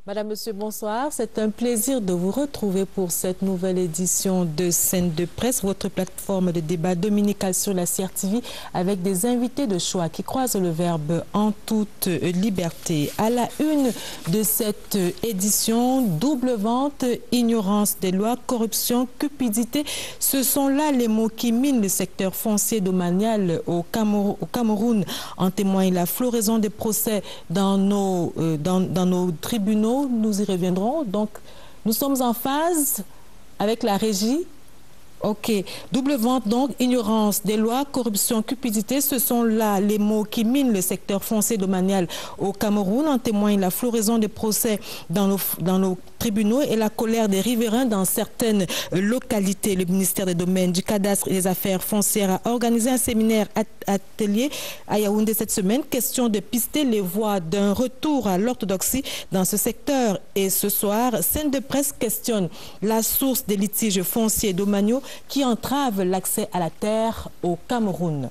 Madame, Monsieur, bonsoir. C'est un plaisir de vous retrouver pour cette nouvelle édition de Scène de Presse, votre plateforme de débat dominical sur la CRTV avec des invités de choix qui croisent le verbe en toute liberté. À la une de cette édition, double vente, ignorance des lois, corruption, cupidité. Ce sont là les mots qui minent le secteur foncier domanial au Cameroun. En témoigne la floraison des procès dans nos tribunaux. Nous y reviendrons. Donc, nous sommes en phase avec la régie. Ok. Double vente, donc, ignorance des lois, corruption, cupidité, ce sont là les mots qui minent le secteur foncier domanial au Cameroun. En témoigne la floraison des procès dans nos tribunaux et la colère des riverains dans certaines localités. Le ministère des Domaines, du Cadastre et des Affaires foncières a organisé un séminaire atelier à Yaoundé cette semaine. Question de pister les voies d'un retour à l'orthodoxie dans ce secteur. Et ce soir, Scène de Presse questionne la source des litiges fonciers domaniaux qui entravent l'accès à la terre au Cameroun.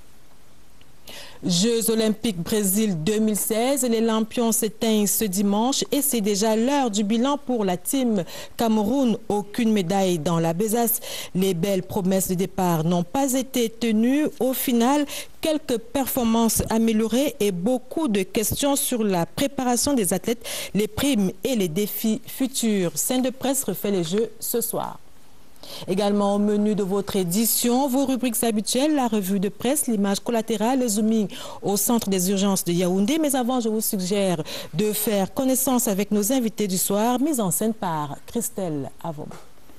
Jeux olympiques Brésil 2016, les lampions s'éteignent ce dimanche et c'est déjà l'heure du bilan pour la team Cameroun. Aucune médaille dans la besace. Les belles promesses de départ n'ont pas été tenues. Au final, quelques performances améliorées et beaucoup de questions sur la préparation des athlètes, les primes et les défis futurs. Scène de Presse refait les Jeux ce soir. Également au menu de votre édition, vos rubriques habituelles, la revue de presse, l'image collatérale, le zooming au centre des urgences de Yaoundé. Mais avant, je vous suggère de faire connaissance avec nos invités du soir, mise en scène par Christelle Avon.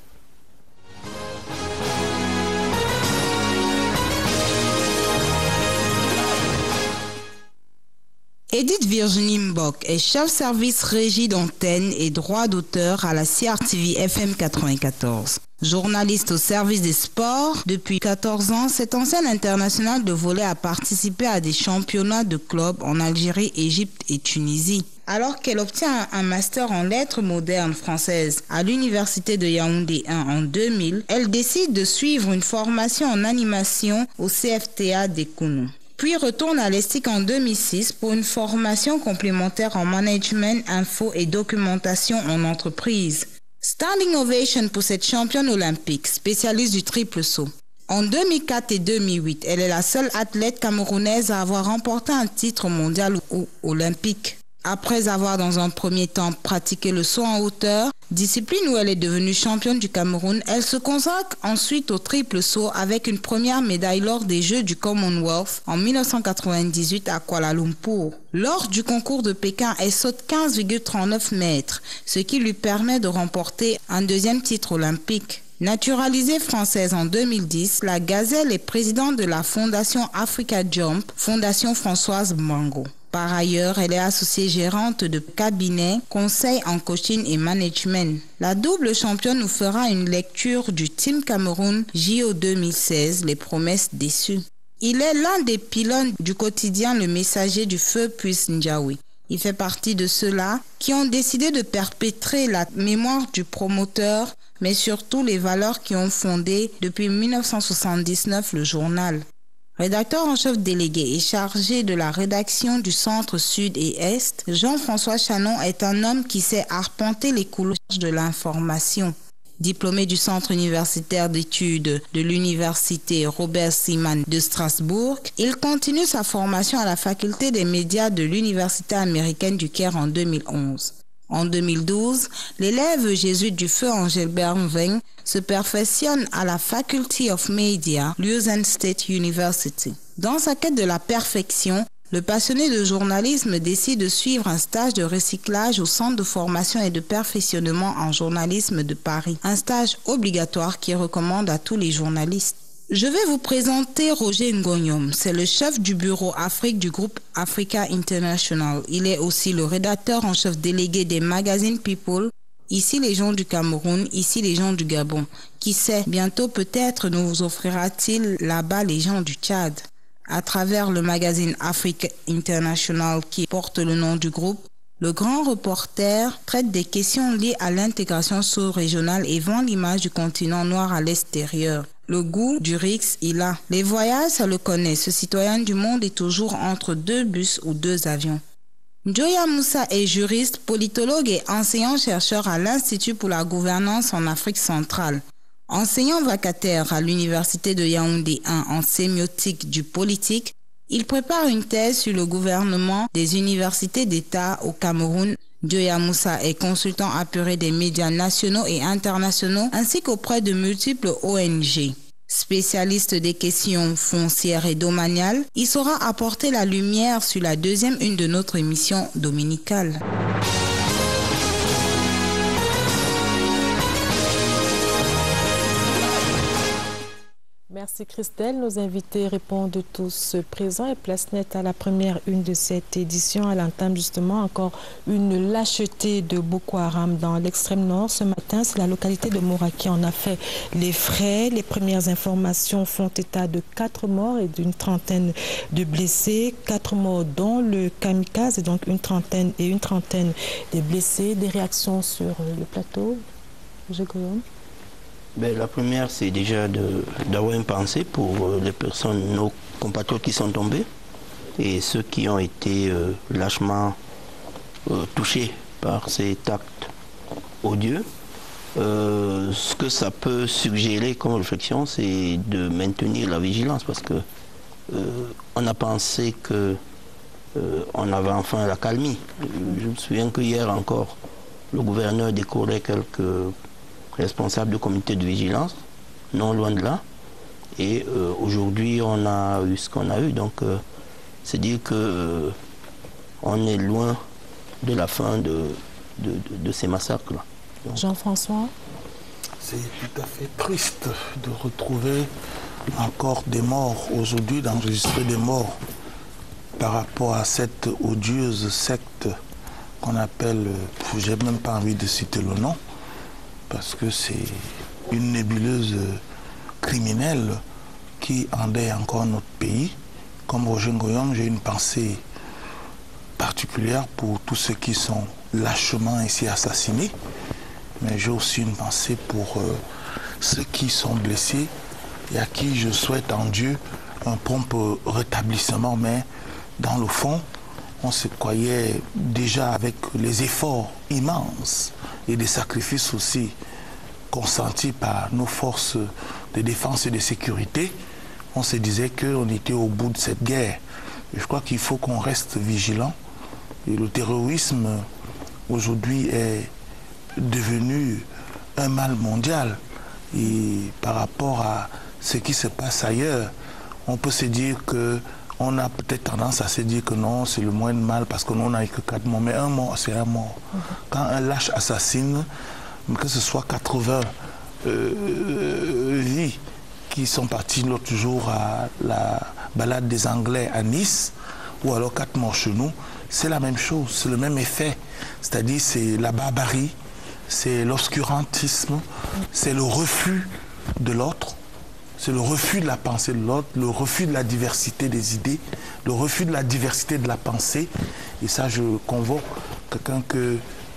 Edith Virginie Mbok est chef service régie d'antenne et droit d'auteur à la CRTV FM 94. Journaliste au service des sports, depuis 14 ans, cette ancienne internationale de volley a participé à des championnats de clubs en Algérie, Égypte et Tunisie. Alors qu'elle obtient un master en lettres modernes françaises à l'université de Yaoundé 1 en 2000, elle décide de suivre une formation en animation au CFTA d'Ekounou. Puis retourne à l'ESTIC en 2006 pour une formation complémentaire en management, info et documentation en entreprise. Standing ovation pour cette championne olympique, spécialiste du triple saut. En 2004 et 2008, elle est la seule athlète camerounaise à avoir remporté un titre mondial ou olympique. Après avoir dans un premier temps pratiqué le saut en hauteur, discipline où elle est devenue championne du Cameroun, elle se consacre ensuite au triple saut avec une première médaille lors des Jeux du Commonwealth en 1998 à Kuala Lumpur. Lors du concours de Pékin, elle saute 15,39 mètres, ce qui lui permet de remporter un deuxième titre olympique. Naturalisée française en 2010, la Gazelle est présidente de la Fondation Africa Jump, Fondation Françoise Mango. Par ailleurs, elle est associée gérante de cabinet, conseil en coaching et management. La double championne nous fera une lecture du Team Cameroun JO 2016, les promesses déçues. Il est l'un des pylônes du quotidien Le Messager du Feu Puisse Ndjaoui. Il fait partie de ceux-là qui ont décidé de perpétrer la mémoire du promoteur, mais surtout les valeurs qui ont fondé depuis 1979 le journal. Rédacteur en chef délégué et chargé de la rédaction du Centre Sud et Est, Jean-François Chanon est un homme qui sait arpenter les couloirs de l'information. Diplômé du Centre universitaire d'études de l'Université Robert Siemann de Strasbourg, il continue sa formation à la faculté des médias de l'Université américaine du Caire en 2011. En 2012, l'élève jésuite du feu Engelbert Mveng se perfectionne à la Faculty of Media, Lausanne State University. Dans sa quête de la perfection, le passionné de journalisme décide de suivre un stage de recyclage au Centre de formation et de perfectionnement en journalisme de Paris, un stage obligatoire qui recommande à tous les journalistes. Je vais vous présenter Roger Ngonyom. C'est le chef du bureau Afrique du groupe Africa International. Il est aussi le rédacteur en chef délégué des magazines People. Ici les gens du Cameroun, ici les gens du Gabon. Qui sait, bientôt peut-être nous offrira-t-il là-bas les gens du Tchad. À travers le magazine Africa International qui porte le nom du groupe, le grand reporter traite des questions liées à l'intégration sous-régionale et vend l'image du continent noir à l'extérieur. Le goût du RIX, il a. Les voyages, ça le connaît. Ce citoyen du monde est toujours entre deux bus ou deux avions. Joya Moussa est juriste, politologue et enseignant-chercheur à l'Institut pour la gouvernance en Afrique centrale. Enseignant vacataire à l'Université de Yaoundé 1 en sémiotique du politique, il prépare une thèse sur le gouvernement des universités d'État au Cameroun. Joya Moussa est consultant apuré des médias nationaux et internationaux ainsi qu'auprès de multiples ONG. Spécialiste des questions foncières et domaniales, il saura apporter la lumière sur la deuxième une de notre émission dominicale. Merci Christelle. Nos invités répondent tous présents et place nette à la première une de cette édition. À l'entame justement encore une lâcheté de Boko Haram dans l'extrême nord. Ce matin, c'est la localité de Mora qui en a fait les frais. Les premières informations font état de 4 morts et d'une trentaine de blessés. 4 morts dont le kamikaze et donc une trentaine de blessés. Des réactions sur le plateau, Roger Goyom? La première, c'est déjà d'avoir une pensée pour les personnes, nos compatriotes qui sont tombés et ceux qui ont été lâchement touchés par cet acte odieux. Ce que ça peut suggérer comme réflexion, c'est de maintenir la vigilance parce que on a pensé que on avait enfin la calmie. Je me souviens que hier encore, le gouverneur décorait quelques responsable du comité de vigilance, non loin de là. Et aujourd'hui, on a eu ce qu'on a eu. Donc, c'est dire que on est loin de la fin de ces massacres-là. Jean-François? C'est tout à fait triste de retrouver encore des morts aujourd'hui, d'enregistrer des morts par rapport à cette odieuse secte qu'on appelle, j'ai même pas envie de citer le nom, parce que c'est une nébuleuse criminelle qui endeuille encore notre pays. Comme Roger Ngoyom, j'ai une pensée particulière pour tous ceux qui sont lâchement ainsi assassinés, mais j'ai aussi une pensée pour ceux qui sont blessés et à qui je souhaite en Dieu un prompt rétablissement, mais dans le fond, on se croyait déjà avec les efforts immenses et des sacrifices aussi consentis par nos forces de défense et de sécurité, on se disait qu'on était au bout de cette guerre. Et je crois qu'il faut qu'on reste vigilant. Et le terrorisme, aujourd'hui, est devenu un mal mondial. Et par rapport à ce qui se passe ailleurs, on peut se dire que on a peut-être tendance à se dire que non, c'est le moins de mal parce que nous, on n'a eu que 4 morts. Mais un mort, c'est un mort. Quand un lâche assassine, que ce soit 80 vies qui sont parties l'autre jour à la balade des Anglais à Nice, ou alors 4 morts chez nous, c'est la même chose, c'est le même effet. C'est-à-dire c'est la barbarie, c'est l'obscurantisme, c'est le refus de l'autre. C'est le refus de la pensée de l'autre, le refus de la diversité des idées, le refus de la diversité de la pensée. Et ça, je convoque quelqu'un que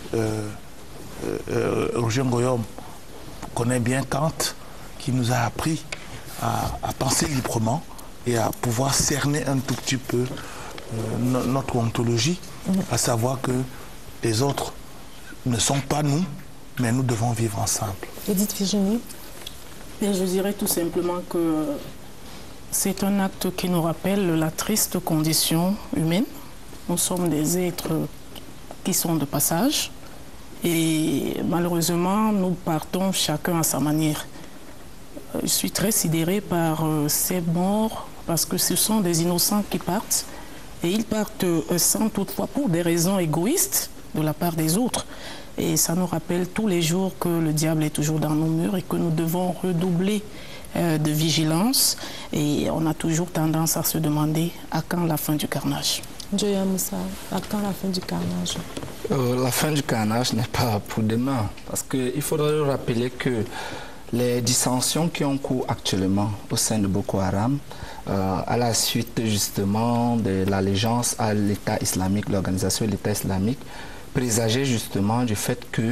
Roger Ngoyom connaît bien, Kant, qui nous a appris à penser librement et à pouvoir cerner un tout petit peu notre ontologie, à savoir que les autres ne sont pas nous, mais nous devons vivre ensemble. Edith Virginie? Je dirais tout simplement que c'est un acte qui nous rappelle la triste condition humaine. Nous sommes des êtres qui sont de passage et malheureusement, nous partons chacun à sa manière. Je suis très sidérée par ces morts parce que ce sont des innocents qui partent et ils partent sans toutefois pour des raisons égoïstes de la part des autres. Et ça nous rappelle tous les jours que le diable est toujours dans nos murs et que nous devons redoubler de vigilance. Et on a toujours tendance à se demander à quand la fin du carnage. Joya Moussa, à quand la fin du carnage? La fin du carnage n'est pas pour demain. Parce qu'il faudrait rappeler que les dissensions qui ont cours actuellement au sein de Boko Haram, à la suite justement de l'allégeance à l'État islamique, l'organisation de l'État islamique, présageait justement du fait que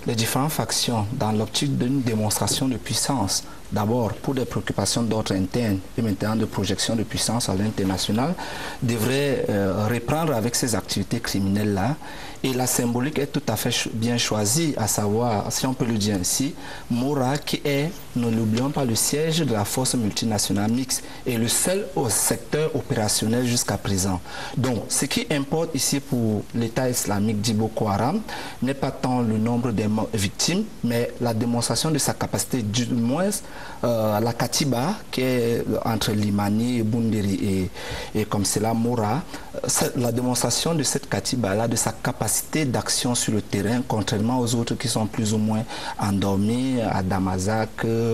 les différentes factions dans l'optique d'une démonstration de puissance, d'abord pour des préoccupations d'ordre interne et maintenant de projection de puissance à l'international, devraient reprendre avec ces activités criminelles-là. Et la symbolique est tout à fait bien choisie, à savoir, si on peut le dire ainsi, Mora qui est, ne l'oublions pas, le siège de la force multinationale mixte et le seul au secteur opérationnel jusqu'à présent. Donc, ce qui importe ici pour l'État islamique dit Boko Haram n'est pas tant le nombre des victimes, mais la démonstration de sa capacité, du moins la Katiba, qui est entre Limani, Bundiri et comme c'est la Mora, la démonstration de cette Katiba-là, de sa capacité d'action sur le terrain, contrairement aux autres qui sont plus ou moins endormis, à Damasak,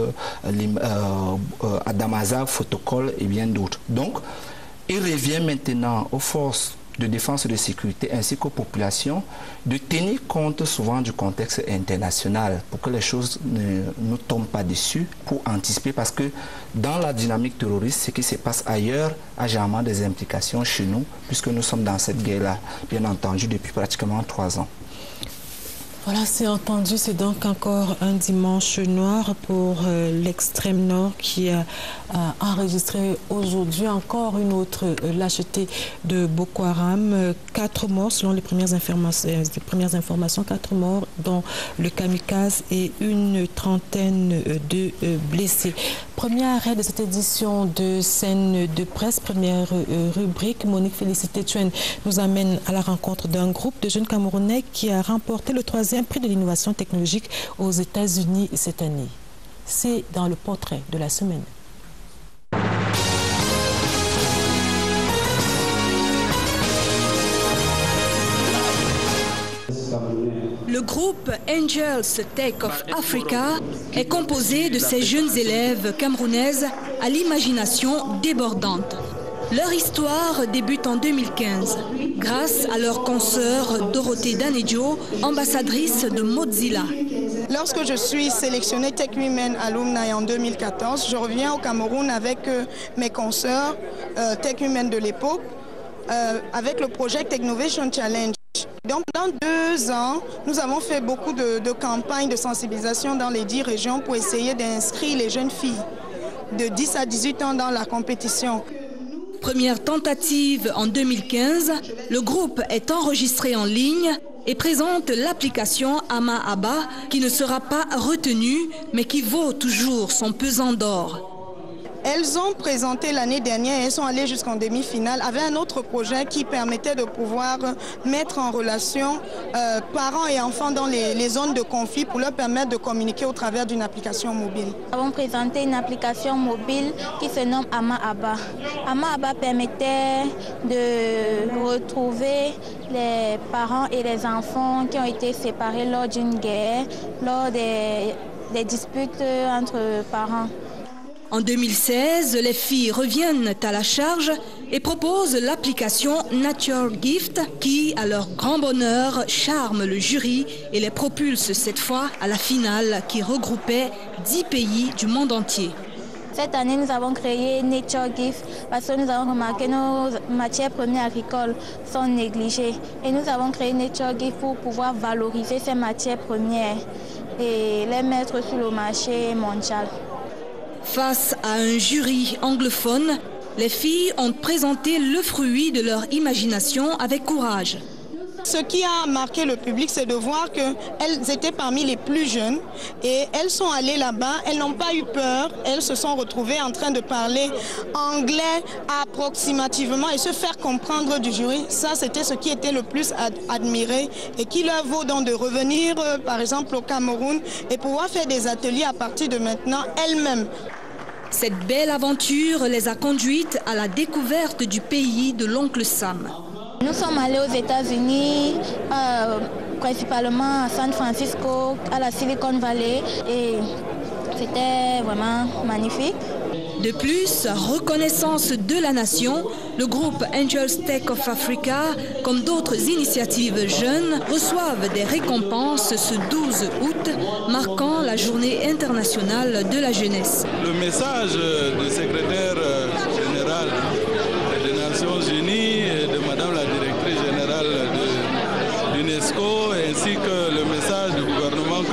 Fotokol et bien d'autres. Donc, il revient maintenant aux forces de défense et de sécurité ainsi qu'aux populations de tenir compte souvent du contexte international pour que les choses ne nous tombent pas dessus, pour anticiper, parce que dans la dynamique terroriste, ce qui se passe ailleurs a généralement des implications chez nous, puisque nous sommes dans cette guerre-là, bien entendu, depuis pratiquement 3 ans. Voilà, c'est entendu, c'est donc encore un dimanche noir pour l'extrême nord qui a enregistré aujourd'hui encore une autre lâcheté de Boko Haram. 4 morts selon les premières informations, 4 morts dont le kamikaze et une trentaine de blessés. Premier arrêt de cette édition de Scène de Presse, première rubrique. Monique Félicité Tuen nous amène à la rencontre d'un groupe de jeunes Camerounais qui a remporté le 3e prix de l'innovation technologique aux États-Unis cette année. C'est dans le portrait de la semaine. Le groupe Angels Tech of Africa est composé de ces jeunes élèves camerounaises à l'imagination débordante. Leur histoire débute en 2015, grâce à leur consoeur Dorothée Danedjo, ambassadrice de Mozilla. Lorsque je suis sélectionnée Tech Women Alumni en 2014, je reviens au Cameroun avec mes consoeurs Tech Women de l'époque, avec le projet Technovation Challenge. Donc, dans 2 ans, nous avons fait beaucoup de campagnes de sensibilisation dans les 10 régions pour essayer d'inscrire les jeunes filles de 10 à 18 ans dans la compétition. Première tentative en 2015, le groupe est enregistré en ligne et présente l'application Ama Aba qui ne sera pas retenue mais qui vaut toujours son pesant d'or. Elles ont présenté l'année dernière et elles sont allées jusqu'en demi-finale avec un autre projet qui permettait de pouvoir mettre en relation parents et enfants dans les zones de conflit pour leur permettre de communiquer au travers d'une application mobile. Nous avons présenté une application mobile qui se nomme Ama Aba. Ama Aba permettait de retrouver les parents et les enfants qui ont été séparés lors d'une guerre, lors des disputes entre parents. En 2016, les filles reviennent à la charge et proposent l'application Nature Gift qui, à leur grand bonheur, charme le jury et les propulse cette fois à la finale qui regroupait 10 pays du monde entier. Cette année, nous avons créé Nature Gift parce que nous avons remarqué que nos matières premières agricoles sont négligées. Et nous avons créé Nature Gift pour pouvoir valoriser ces matières premières et les mettre sur le marché mondial. Face à un jury anglophone, les filles ont présenté le fruit de leur imagination avec courage. Ce qui a marqué le public, c'est de voir qu'elles étaient parmi les plus jeunes et elles sont allées là-bas, elles n'ont pas eu peur, elles se sont retrouvées en train de parler anglais approximativement et se faire comprendre du jury. Ça, c'était ce qui était le plus admiré et qui leur vaut donc de revenir, par exemple, au Cameroun et pouvoir faire des ateliers à partir de maintenant elles-mêmes. Cette belle aventure les a conduites à la découverte du pays de l'oncle Sam. Nous sommes allés aux États-Unis, principalement à San Francisco, à la Silicon Valley, et c'était vraiment magnifique. De plus, reconnaissance de la nation, le groupe Angels Tech of Africa, comme d'autres initiatives jeunes, reçoivent des récompenses ce 12 août, marquant la journée internationale de la jeunesse. Le message du secrétaire général des Nations Unies et de Madame la directrice générale de l'UNESCO, ainsi que le message du gouvernement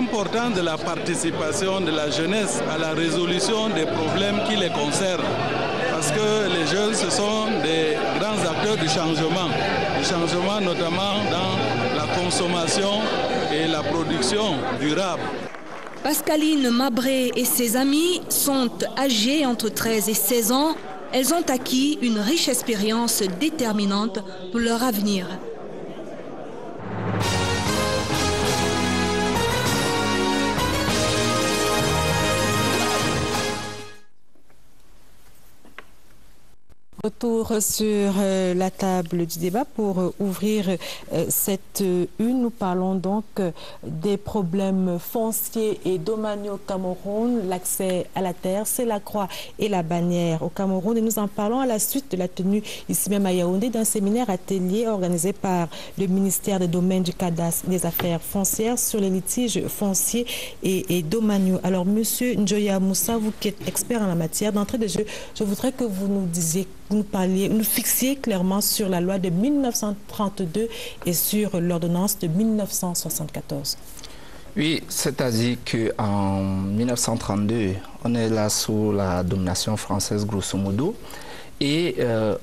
l'importance de la participation de la jeunesse à la résolution des problèmes qui les concernent. Parce que les jeunes, ce sont des grands acteurs du changement notamment dans la consommation et la production durable. Pascaline Mabré et ses amis sont âgées entre 13 et 16 ans. Elles ont acquis une riche expérience déterminante pour leur avenir. Retour sur la table du débat pour ouvrir cette une. Nous parlons donc des problèmes fonciers et domaniaux au Cameroun. L'accès à la terre, c'est la croix et la bannière au Cameroun. Et nous en parlons à la suite de la tenue ici même à Yaoundé d'un séminaire atelier organisé par le ministère des Domaines, du Cadastre et des Affaires foncières sur les litiges fonciers et domaniaux. Alors, Monsieur Njoya Moussa, vous qui êtes expert en la matière, d'entrée de jeu, je voudrais que vous nous disiez, nous fixiez clairement sur la loi de 1932 et sur l'ordonnance de 1974. Oui, c'est-à-dire qu'en 1932, on est là sous la domination française grosso modo, et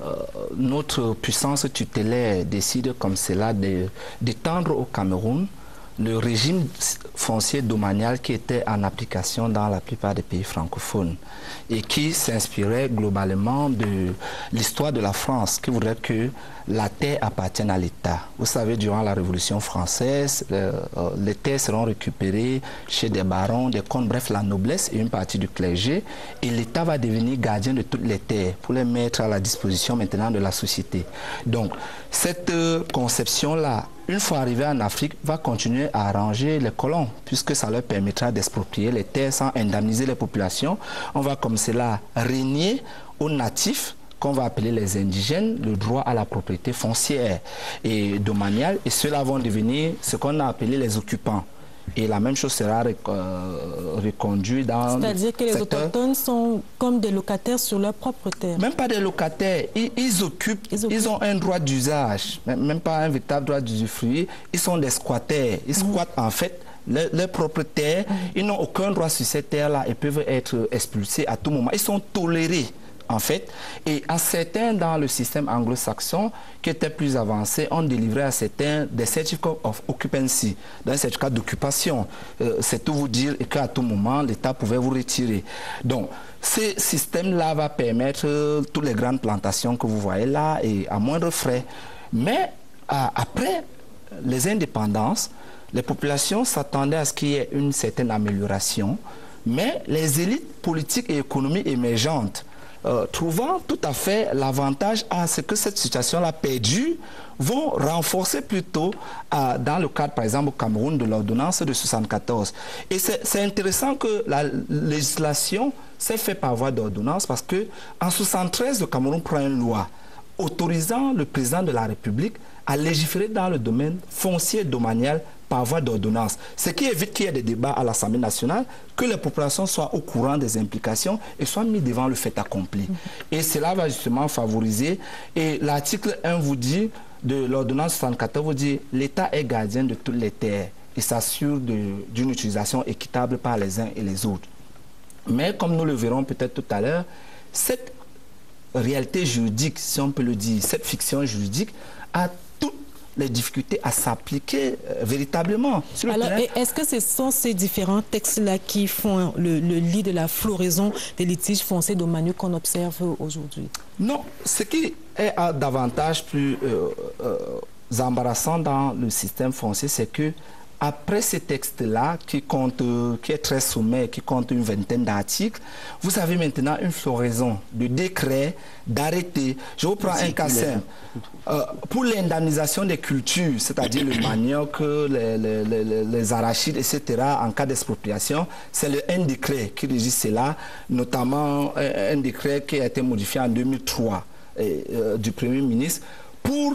notre puissance tutélaire décide comme cela d'étendre au Cameroun le régime foncier domanial qui était en application dans la plupart des pays francophones et qui s'inspirait globalement de l'histoire de la France, qui voudrait que la terre appartienne à l'État. Vous savez, durant la Révolution française, les terres seront récupérées chez des barons, des comtes, bref, la noblesse et une partie du clergé, et l'État va devenir gardien de toutes les terres pour les mettre à la disposition maintenant de la société. Donc, cette conception-là, une fois arrivé en Afrique, va continuer à arranger les colons, puisque ça leur permettra d'exproprier les terres sans indemniser les populations. On va comme cela régner aux natifs, qu'on va appeler les indigènes, le droit à la propriété foncière et domaniale, et ceux-là vont devenir ce qu'on a appelé les occupants. Et la même chose sera reconduite dans... C'est-à-dire que les autochtones sont comme des locataires sur leur propre terre. Même pas des locataires, ils occupent, ils ont un droit d'usage, même pas un véritable droit d'usufruit. Ils sont des squatteurs, ils squattent en fait leur propre terre, ils n'ont aucun droit sur cette terre-là et peuvent être expulsés à tout moment. Ils sont tolérés, en fait, et à certains dans le système anglo-saxon qui étaient plus avancés, ont délivré à certains des certificats of occupancy, dans un certificat d'occupation. C'est tout vous dire qu'à tout moment, l'État pouvait vous retirer. Donc, ce système-là va permettre toutes les grandes plantations que vous voyez là et à moindre frais. Mais après les indépendances, les populations s'attendaient à ce qu'il y ait une certaine amélioration, mais les élites politiques et économiques émergentes, trouvant tout à fait l'avantage à ce que cette situation-là perdure, vont renforcer plutôt dans le cadre, par exemple, au Cameroun, de l'ordonnance de 1974. Et c'est intéressant que la législation s'est faite par voie d'ordonnance parce qu'en 1973, le Cameroun prend une loi autorisant le président de la République à légiférer dans le domaine foncier et domanial par voie d'ordonnance. Ce qui évite qu'il y ait des débats à l'Assemblée nationale, que les populations soient au courant des implications et soient mises devant le fait accompli. Et cela va justement favoriser. Et l'article 1 vous dit, de l'ordonnance 74, vous dit l'État est gardien de toutes les terres et s'assure d'une utilisation équitable par les uns et les autres. Mais comme nous le verrons peut-être tout à l'heure, cette réalité juridique, si on peut le dire, cette fiction juridique a toutes les difficultés à s'appliquer véritablement sur le terrain. Alors, est-ce que ce sont ces différents textes-là qui font le lit de la floraison des litiges fonciers domaniaux qu'on observe aujourd'hui? Non, ce qui est davantage plus embarrassant dans le système foncier, c'est que après ces textes-là, qui est très sommaire, qui compte une vingtaine d'articles, vous avez maintenant une floraison de décrets, d'arrêtés. Je vous prends un cas simple. Pour l'indemnisation des cultures, c'est-à-dire le manioc, les arachides, etc., en cas d'expropriation, c'est un décret qui régit cela, notamment un décret qui a été modifié en 2003 du Premier ministre. Pour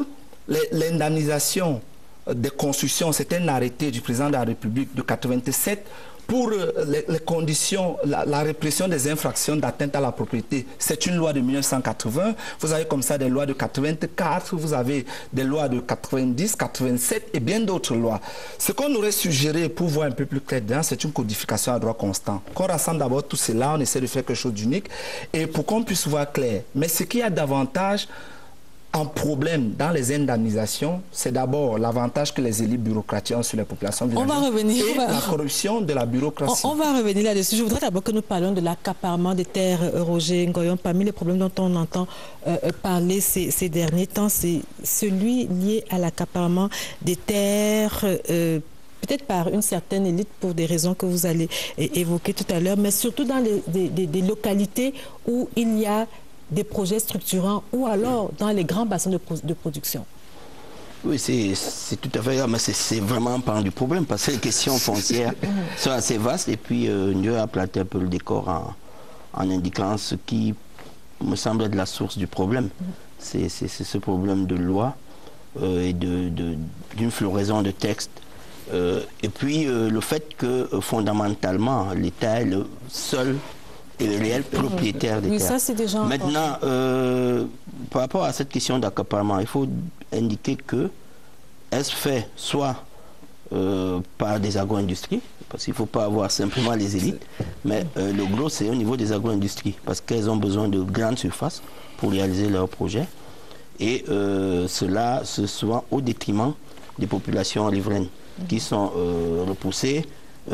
l'indemnisation des constructions, c'est un arrêté du président de la République de 87 pour les conditions, la répression des infractions d'atteinte à la propriété, c'est une loi de 1980. Vous avez comme ça des lois de 84, vous avez des lois de 90, 87 et bien d'autres lois. Ce qu'on aurait suggéré pour voir un peu plus clair dedans, c'est une codification à droit constant. Qu'on rassemble d'abord tout cela, on essaie de faire quelque chose d'unique et pour qu'on puisse voir clair. Mais ce qu'il y a davantage en problème dans les indemnisations, c'est d'abord l'avantage que les élites bureaucratiques ont sur les populations villageoises. On va revenir. Et la corruption de la bureaucratie. On va revenir là-dessus. Je voudrais d'abord que nous parlions de l'accaparement des terres, Roger Ngoyon. Parmi les problèmes dont on entend parler ces derniers temps, c'est celui lié à l'accaparement des terres, peut-être par une certaine élite pour des raisons que vous allez évoquer tout à l'heure, mais surtout dans des localités où il y a des projets structurants ou alors dans les grands bassins de production. Oui, c'est tout à fait grave, mais c'est vraiment pas du problème parce que les questions foncières sont assez vastes et puis Dieu a planté un peu le décor en indiquant ce qui me semble être la source du problème. C'est ce problème de loi et d'une floraison de textes. Et puis le fait que fondamentalement l'État est le seul et le réel propriétaire des terres. Ça, c'est déjà maintenant, par rapport à cette question d'accaparement, il faut indiquer que elle se fait soit par des agro-industries, parce qu'il ne faut pas avoir simplement les élites, mais le gros, c'est au niveau des agro-industries, parce qu'elles ont besoin de grandes surfaces pour réaliser leurs projets, et cela, c'est souvent au détriment des populations riveraines, qui sont repoussées,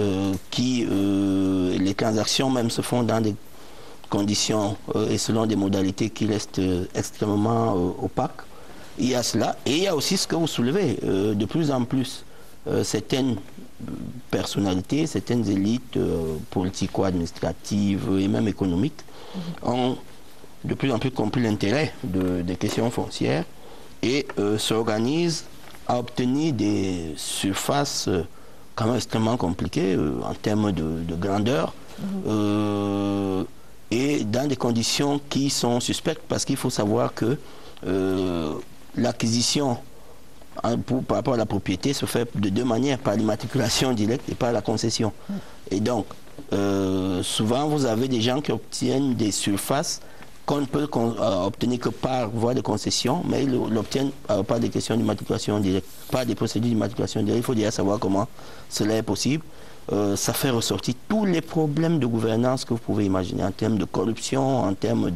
les transactions même se font dans des conditions et selon des modalités qui restent extrêmement opaques. Il y a cela. Et il y a aussi ce que vous soulevez. De plus en plus, certaines personnalités, certaines élites politico-administratives et même économiques ont de plus en plus compris l'intérêt des questions foncières et s'organisent à obtenir des surfaces quand même extrêmement compliquées en termes de grandeur et dans des conditions qui sont suspectes parce qu'il faut savoir que l'acquisition par rapport à la propriété se fait de deux manières, par l'immatriculation directe et par la concession. Et donc, souvent vous avez des gens qui obtiennent des surfaces qu'on ne peut obtenir que par voie de concession, mais ils l'obtiennent par des questions d'immatriculation directe, par des procédures d'immatriculation directe. Il faut déjà savoir comment cela est possible. Ça fait ressortir tous les problèmes de gouvernance que vous pouvez imaginer en termes de corruption, en termes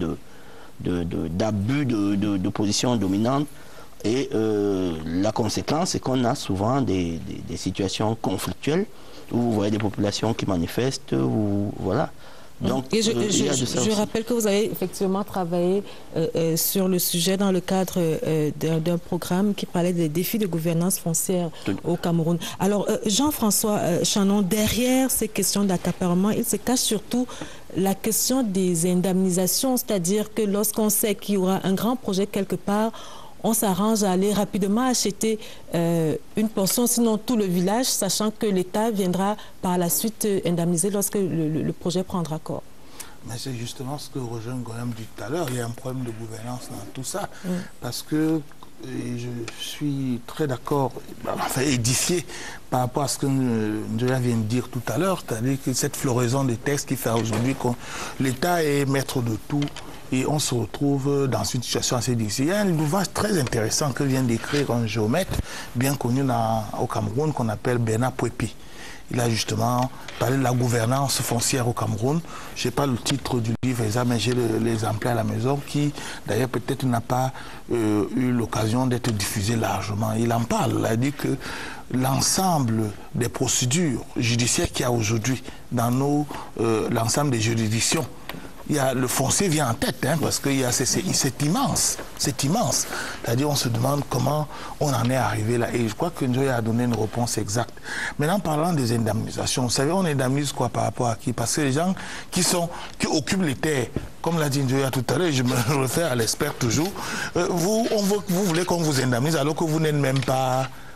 d'abus de position dominante. Et la conséquence, c'est qu'on a souvent des situations conflictuelles où vous voyez des populations qui manifestent, voilà. Donc, et je rappelle que vous avez effectivement travaillé sur le sujet dans le cadre d'un programme qui parlait des défis de gouvernance foncière au Cameroun. Alors, Jean-François Chanon, derrière ces questions d'accaparement, il se cache surtout la question des indemnisations, c'est-à-dire que lorsqu'on sait qu'il y aura un grand projet quelque part, on s'arrange à aller rapidement acheter une portion, sinon tout le village, sachant que l'État viendra par la suite indemniser lorsque le projet prendra corps. Mais c'est justement ce que Roger Ngoyon dit tout à l'heure, il y a un problème de gouvernance dans tout ça, parce que je suis très d'accord, enfin édifié par rapport à ce que Njoya vient de dire tout à l'heure, c'est-à-dire que cette floraison des textes qui fait aujourd'hui que l'État est maître de tout, et on se retrouve dans une situation assez difficile. Il y a un ouvrage très intéressant que vient d'écrire un géomètre bien connu au Cameroun qu'on appelle Bernard Pwepi. Il a justement parlé de la gouvernance foncière au Cameroun. Je n'ai pas le titre du livre exact, mais j'ai l'exemplaire à la maison qui, d'ailleurs, peut-être n'a pas eu l'occasion d'être diffusé largement. Il en parle. Il a dit que l'ensemble des procédures judiciaires qu'il y a aujourd'hui dans l'ensemble des juridictions, le foncier vient en tête, parce que c'est immense, c'est immense. C'est-à-dire, on se demande comment on en est arrivé là. Et je crois que Njoya a donné une réponse exacte. Maintenant, parlant des indemnisations, vous savez, on indemnise quoi par rapport à qui? Parce que les gens qui occupent les terres, comme l'a dit Njoya tout à l'heure, je me réfère à l'expert toujours, vous voulez qu'on vous indemnise alors que vous n'êtes même pas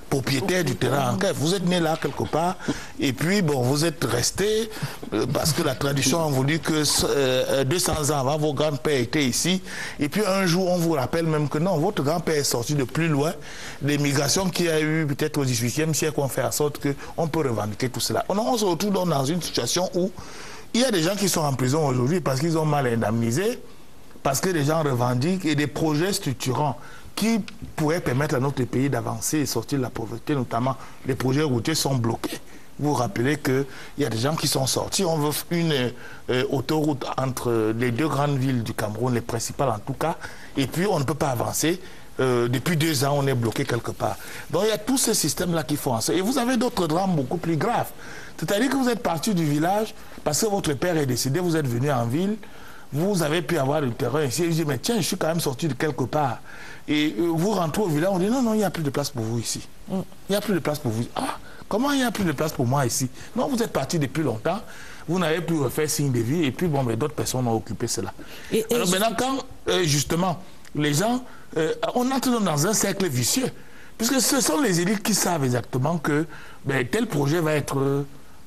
propriétaire du terrain en greffe. Vous êtes né là quelque part et puis bon, vous êtes resté parce que la tradition a voulu que 200 ans avant, vos grands-pères étaient ici. Et puis un jour, on vous rappelle même que non, votre grand-père est sorti de plus loin. Les migrations qu'il y a eu peut-être au XVIIIe siècle ont fait en sorte qu'on peut revendiquer tout cela. On se retrouve donc dans une situation où il y a des gens qui sont en prison aujourd'hui parce qu'ils ont mal indemnisé, parce que les gens revendiquent et des projets structurants qui pourraient permettre à notre pays d'avancer et sortir de la pauvreté, notamment les projets routiers sont bloqués. Vous vous rappelez qu'il y a des gens qui sont sortis. On veut une autoroute entre les deux grandes villes du Cameroun, les principales en tout cas, et puis on ne peut pas avancer. Depuis 2 ans, on est bloqué quelque part. Donc il y a tous ces systèmes-là qui font en sorte. Et vous avez d'autres drames beaucoup plus graves. C'est-à-dire que vous êtes parti du village parce que votre père est décédé, vous êtes venu en ville, vous avez pu avoir le terrain ici. Et je dis, mais tiens, je suis quand même sorti de quelque part. Et vous rentrez au village, on dit, non, non, il n'y a plus de place pour vous ici. Il n'y a plus de place pour vous. Ah, comment il n'y a plus de place pour moi ici? Non, vous êtes parti depuis longtemps, vous n'avez plus refait signe de vie, et puis bon, mais d'autres personnes ont occupé cela. Alors maintenant, quand justement, les gens, on entre dans un cercle vicieux, puisque ce sont les élites qui savent exactement que tel projet va être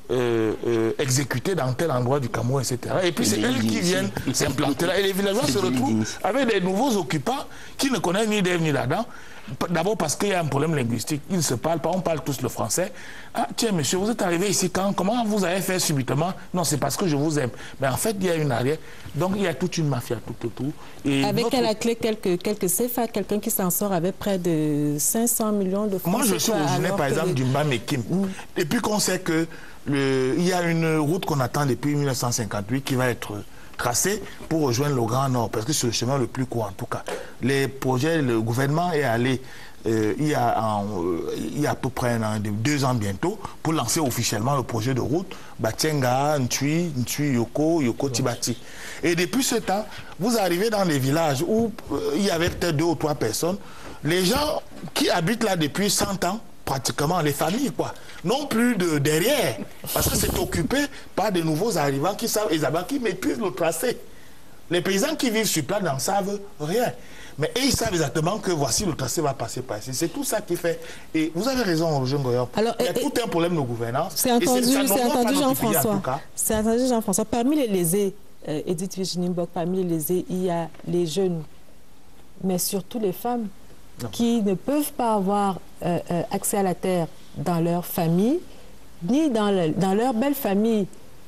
exécuté dans tel endroit du Cameroun, etc. Et puis c'est elles qui viennent s'implanter là. Et les villageois se retrouvent avec des nouveaux occupants qui ne connaissent ni d'Ève ni d'Adam. D'abord parce qu'il y a un problème linguistique. Ils ne se parlent pas, on parle tous le français. Ah tiens monsieur, vous êtes arrivé ici quand? Comment vous avez fait subitement? Non, c'est parce que je vous aime. Mais en fait, il y a une arrière. Donc il y a toute une mafia tout autour. Et avec à la clé quelques CFA, quelqu'un qui s'en sort avec près de 500 millions de francs. Moi je suis originaire par exemple du Mbam-Ekim. Et puis qu'on sait que il y a une route qu'on attend depuis 1958 qui va être tracée pour rejoindre le Grand Nord, parce que c'est le chemin le plus court en tout cas. Les projets, le gouvernement est allé il y a à peu près 2 ans bientôt pour lancer officiellement le projet de route Batienga, Ntui, Yoko, Tibati. Et depuis ce temps, vous arrivez dans des villages où il y avait peut-être 2 ou 3 personnes. Les gens qui habitent là depuis 100 ans, pratiquement les familles, quoi, non plus de derrière, parce que c'est occupé par de nouveaux arrivants qui savent, qui maîtrisent le tracé. Les paysans qui vivent sur place n'en savent rien. Mais ils savent exactement que voici le tracé va passer par ici. C'est tout ça qui fait. Et vous avez raison, Jean Goyon. Il y a tout un problème de gouvernance. C'est entendu, Jean-François. C'est entendu, Jean-François. Parmi les lésés, Edith Virginie Mbok, parmi les lésés, il y a les jeunes, mais surtout les femmes qui ne peuvent pas avoir accès à la terre dans leur famille, ni dans leur belle famille.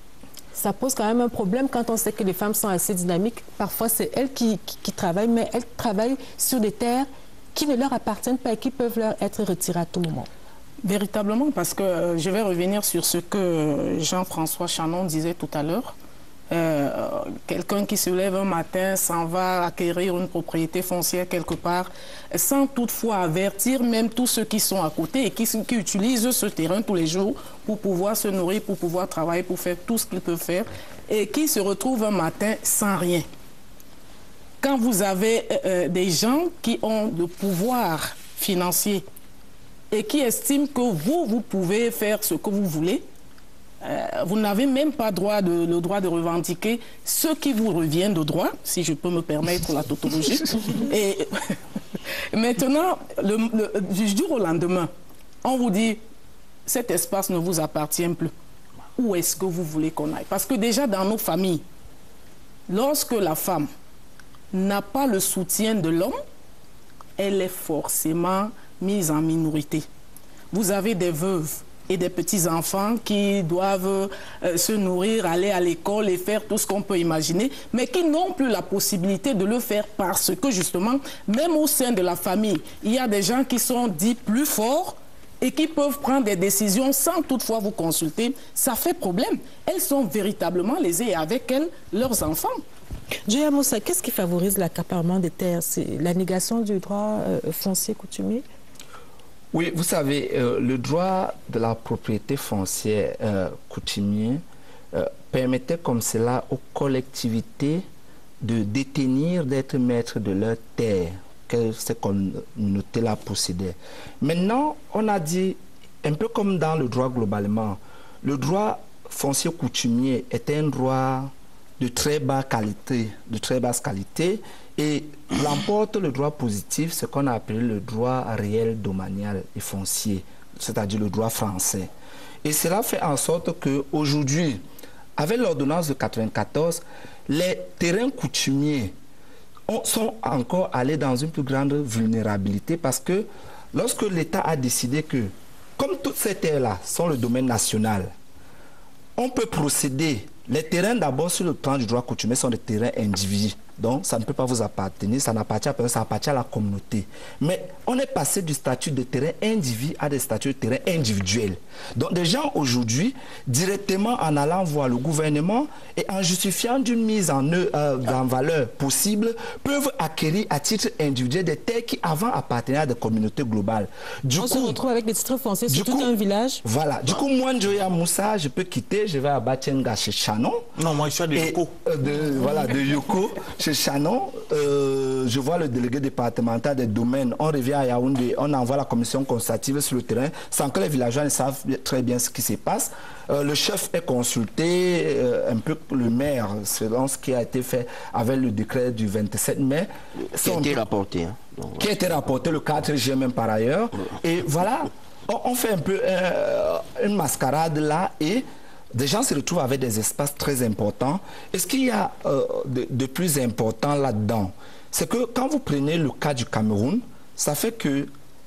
Ça pose quand même un problème quand on sait que les femmes sont assez dynamiques. Parfois, c'est elles qui travaillent, mais elles travaillent sur des terres qui ne leur appartiennent pas et qui peuvent leur être retirées à tout moment. Véritablement, parce que je vais revenir sur ce que Jean-François Chanon disait tout à l'heure. Quelqu'un qui se lève un matin s'en va acquérir une propriété foncière quelque part sans toutefois avertir même tous ceux qui sont à côté et qui utilisent ce terrain tous les jours pour pouvoir se nourrir, pour pouvoir travailler, pour faire tout ce qu'ils peuvent faire et qui se retrouvent un matin sans rien. Quand vous avez des gens qui ont le pouvoir financier et qui estiment que vous pouvez faire ce que vous voulez, vous n'avez même pas le droit de revendiquer ce qui vous revient de droit, si je peux me permettre la tautologie. Et maintenant, du jour au lendemain, on vous dit, cet espace ne vous appartient plus. Où est-ce que vous voulez qu'on aille? Parce que déjà dans nos familles, lorsque la femme n'a pas le soutien de l'homme, elle est forcément mise en minorité. Vous avez des veuves et des petits-enfants qui doivent se nourrir, aller à l'école et faire tout ce qu'on peut imaginer, mais qui n'ont plus la possibilité de le faire parce que justement, même au sein de la famille, il y a des gens qui sont dits plus forts et qui peuvent prendre des décisions sans toutefois vous consulter. Ça fait problème. Elles sont véritablement lésées et avec elles, leurs enfants. Joya Moussa, qu'est-ce qui favorise l'accaparement des terres? C'est la négation du droit foncier coutumier? Oui, vous savez, le droit de la propriété foncière coutumier permettait comme cela aux collectivités de détenir, d'être maîtres de leur terre, que ces communautés-là possédaient. Maintenant, on a dit, un peu comme dans le droit globalement, le droit foncier coutumier est un droit de très basse qualité, et l'emporte le droit positif, ce qu'on a appelé le droit réel domanial et foncier, c'est-à-dire le droit français. Et cela fait en sorte qu'aujourd'hui, avec l'ordonnance de 1994, les terrains coutumiers sont encore allés dans une plus grande vulnérabilité parce que lorsque l'État a décidé que, comme toutes ces terres-là sont le domaine national, on peut procéder. Les terrains d'abord sur le plan du droit coutumier sont des terrains individuels. Donc ça ne peut pas vous appartenir, ça n'appartient à personne, ça appartient à la communauté. Mais on est passé du statut de terrain individuel à des statuts de terrain individuel. Donc des gens aujourd'hui, directement en allant voir le gouvernement et en justifiant d'une mise en valeur possible, peuvent acquérir à titre individuel des terres qui avant appartenaient à des communautés globales. On se retrouve avec des titres fonciers sur tout un village. Voilà. Du coup, moi, Njoya Moussa, je peux quitter, je vais à Batienga chez Chanon. Non, moi, je suis de Yoko. Voilà, de Yoko. Chez Chanon, je vois le délégué départemental des domaines. On revient à Yaoundé, on envoie la commission consultative sur le terrain sans que les villageois ne savent très bien ce qui se passe. Le chef est consulté, un peu le maire, selon ce qui a été fait avec le décret du 27 mai. Qui a été rapporté. Hein. Donc, qui a été rapporté le 4 juillet même par ailleurs. Et voilà, on fait un peu une mascarade là et des gens se retrouvent avec des espaces très importants. Et ce qu'il y a de plus important là-dedans, c'est que quand vous prenez le cas du Cameroun, ça fait que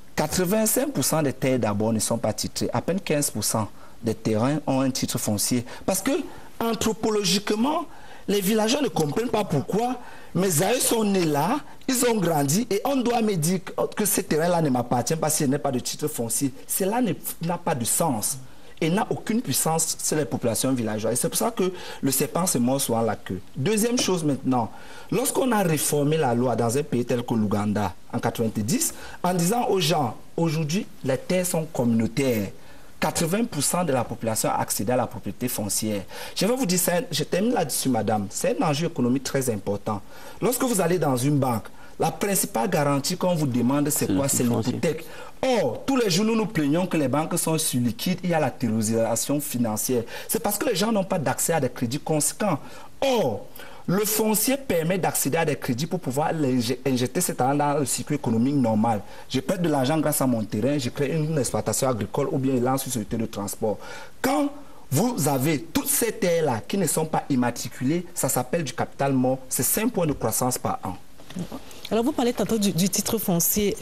85% des terres d'abord ne sont pas titrées. À peine 15% des terrains ont un titre foncier. Parce que, anthropologiquement, les villageois ne comprennent pas pourquoi mes aïeux sont nés là, ils ont grandi et on doit me dire que ce terrain-là ne m'appartient pas s'il n'y a pas de titre foncier. Cela n'a pas de sens et n'a aucune puissance sur les populations villageoises. Et c'est pour ça que le serpent se mord souvent la queue. Deuxième chose maintenant, lorsqu'on a réformé la loi dans un pays tel que l'Ouganda en 1990, en disant aux gens, aujourd'hui, les terres sont communautaires, 80% de la population a accédé à la propriété foncière. Je vais vous dire ça, je termine là-dessus, madame. C'est un enjeu économique très important. Lorsque vous allez dans une banque, la principale garantie qu'on vous demande, c'est quoi? C'est l'hypothèque. Or, tous les jours, nous nous plaignons que les banques sont sur liquide, il y a la terrorisation financière. C'est parce que les gens n'ont pas d'accès à des crédits conséquents. Or, le foncier permet d'accéder à des crédits pour pouvoir injecter cet argent dans le cycle économique normal. Je prête de l'argent grâce à mon terrain, je crée une exploitation agricole ou bien je lance une société de transport. Quand vous avez toutes ces terres-là qui ne sont pas immatriculées, ça s'appelle du capital mort, c'est 5 points de croissance par an. Alors vous parlez tantôt du titre foncier,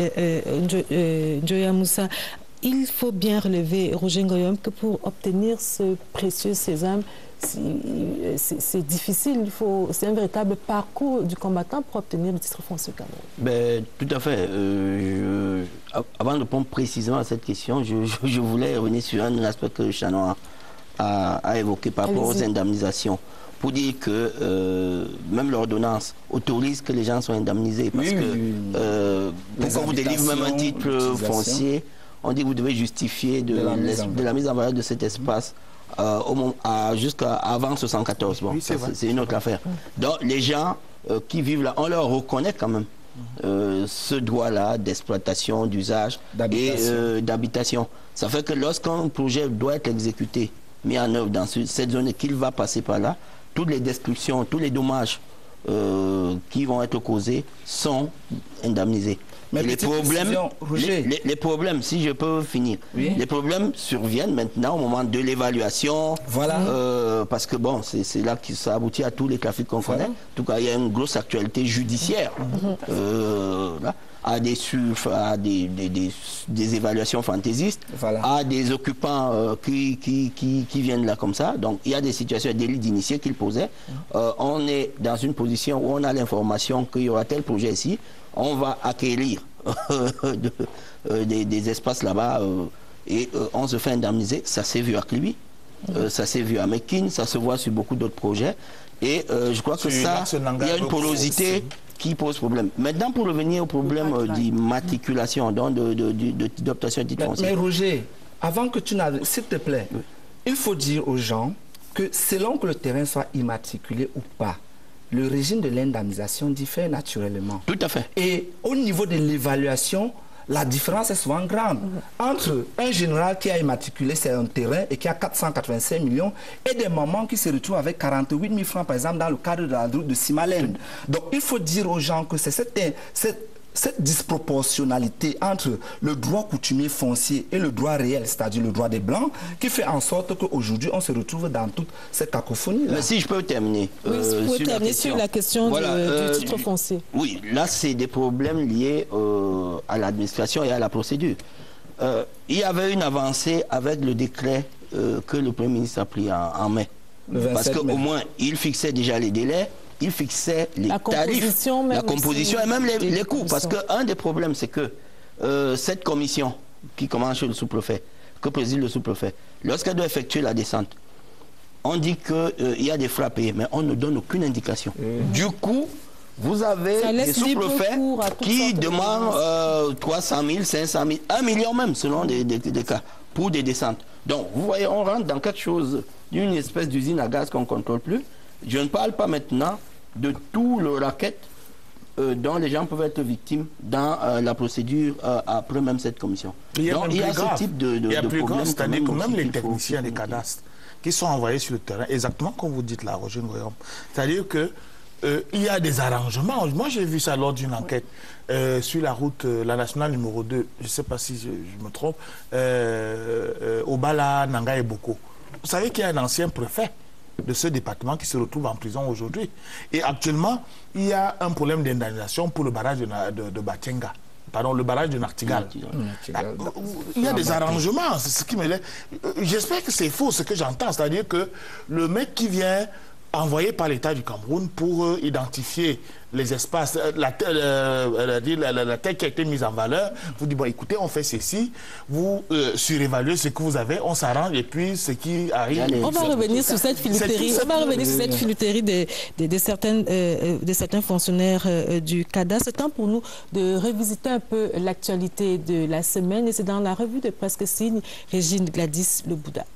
Njoya Moussa. Il faut bien relever, Roger Ngoyom, que pour obtenir ce précieux sésame, c'est difficile, c'est un véritable parcours du combattant pour obtenir le titre foncier au Cameroun. Ben, tout à fait. Avant de répondre précisément à cette question, je voulais revenir sur un aspect que Chanon a évoqué par rapport aux indemnisations. Pour dire que même l'ordonnance autorise que les gens soient indemnisés. Parce que quand vous délivrez même un titre foncier, on dit que vous devez justifier de la mise en valeur de cet espace jusqu'à avant 1974. Bon, oui, c'est une autre affaire. Donc les gens qui vivent là, on leur reconnaît quand même ce droit-là d'exploitation, d'usage et d'habitation. Ça fait que lorsqu'un projet doit être exécuté, mis en œuvre dans cette zone et qu'il va passer par là, toutes les destructions, tous les dommages qui vont être causés sont indemnisés. Mais les problèmes, si je peux finir, les problèmes surviennent maintenant au moment de l'évaluation. Voilà. Parce que bon, c'est là que ça aboutit à tous les trafics qu'on connaît. En tout cas, il y a une grosse actualité judiciaire. Là, à des évaluations fantaisistes, à des occupants qui viennent là comme ça. Donc il y a des situations de délit d'initié qu'ils posaient. On est dans une position où on a l'information qu'il y aura tel projet ici. On va acquérir des espaces là-bas et on se fait indemniser. Ça s'est vu à Clibi, ça s'est vu à Mekine, ça se voit sur beaucoup d'autres projets. Et je crois que ça, il y a une porosité qui pose problème. Maintenant, pour revenir au problème d'immatriculation, d'obtention de titre foncier. Mais Roger, avant que tu n'arrives, s'il te plaît, il faut dire aux gens que selon que le terrain soit immatriculé ou pas, le régime de l'indemnisation diffère naturellement. Tout à fait. Et au niveau de l'évaluation, la différence est souvent grande entre un général qui a immatriculé un terrain et qui a 485 millions et des mamans qui se retrouvent avec 48 000 francs, par exemple, dans le cadre de la route de Simalène. Donc, il faut dire aux gens que c'est cette disproportionnalité entre le droit coutumier foncier et le droit réel, c'est-à-dire le droit des Blancs, qui fait en sorte qu'aujourd'hui, on se retrouve dans toute cette cacophonie. Mais si je peux terminer, sur la question du titre foncier. Oui, là, c'est des problèmes liés à l'administration et à la procédure. Il y avait une avancée avec le décret que le Premier ministre a pris en mai. Parce qu'au moins, il fixait déjà les délais, il fixait les tarifs, la composition et même les coûts. Parce qu'un des problèmes, c'est que cette commission qui commence chez le sous-préfet, que préside le sous-préfet, lorsqu'elle doit effectuer la descente, on dit qu'il y a des frais à payer, mais on ne donne aucune indication. Du coup, vous avez des sous-préfets qui demandent 300 000, 500 000, 1 million même, selon des cas, pour des descentes. Donc, vous voyez, on rentre dans quelque chose d'une espèce d'usine à gaz qu'on ne contrôle plus. Je ne parle pas maintenant de tout le racket dont les gens peuvent être victimes dans la procédure après même cette commission. Il y a, donc, il y a ce type de problème. C'est-à-dire que même les techniciens des cadastres qui sont envoyés sur le terrain, exactement comme vous dites là, Roger Ngoyom, c'est-à-dire que il y a des arrangements. Moi, j'ai vu ça lors d'une enquête sur la route, la nationale numéro 2, je ne sais pas si je me trompe, au Bala, Nanga et Boko. Vous savez qu'il y a un ancien préfet de ce département qui se retrouve en prison aujourd'hui. Et actuellement, il y a un problème d'indemnisation pour le barrage de Batenga. Pardon, le barrage de Nartigal. Il y a des arrangements. C'est ce qui me... J'espère que c'est faux, ce que j'entends. C'est-à-dire que le mec qui vient envoyé par l'État du Cameroun pour identifier les espaces, la terre qui a été mise en valeur, vous dites, bon, écoutez, on fait ceci, vous surévaluez ce que vous avez, on s'arrange, et puis ce qui arrive... On va revenir sur cette filouterie, de certains fonctionnaires du CADA. C'est temps pour nous de revisiter un peu l'actualité de la semaine, et c'est dans la revue de presse que signe Régine Gladys Le Bouddha.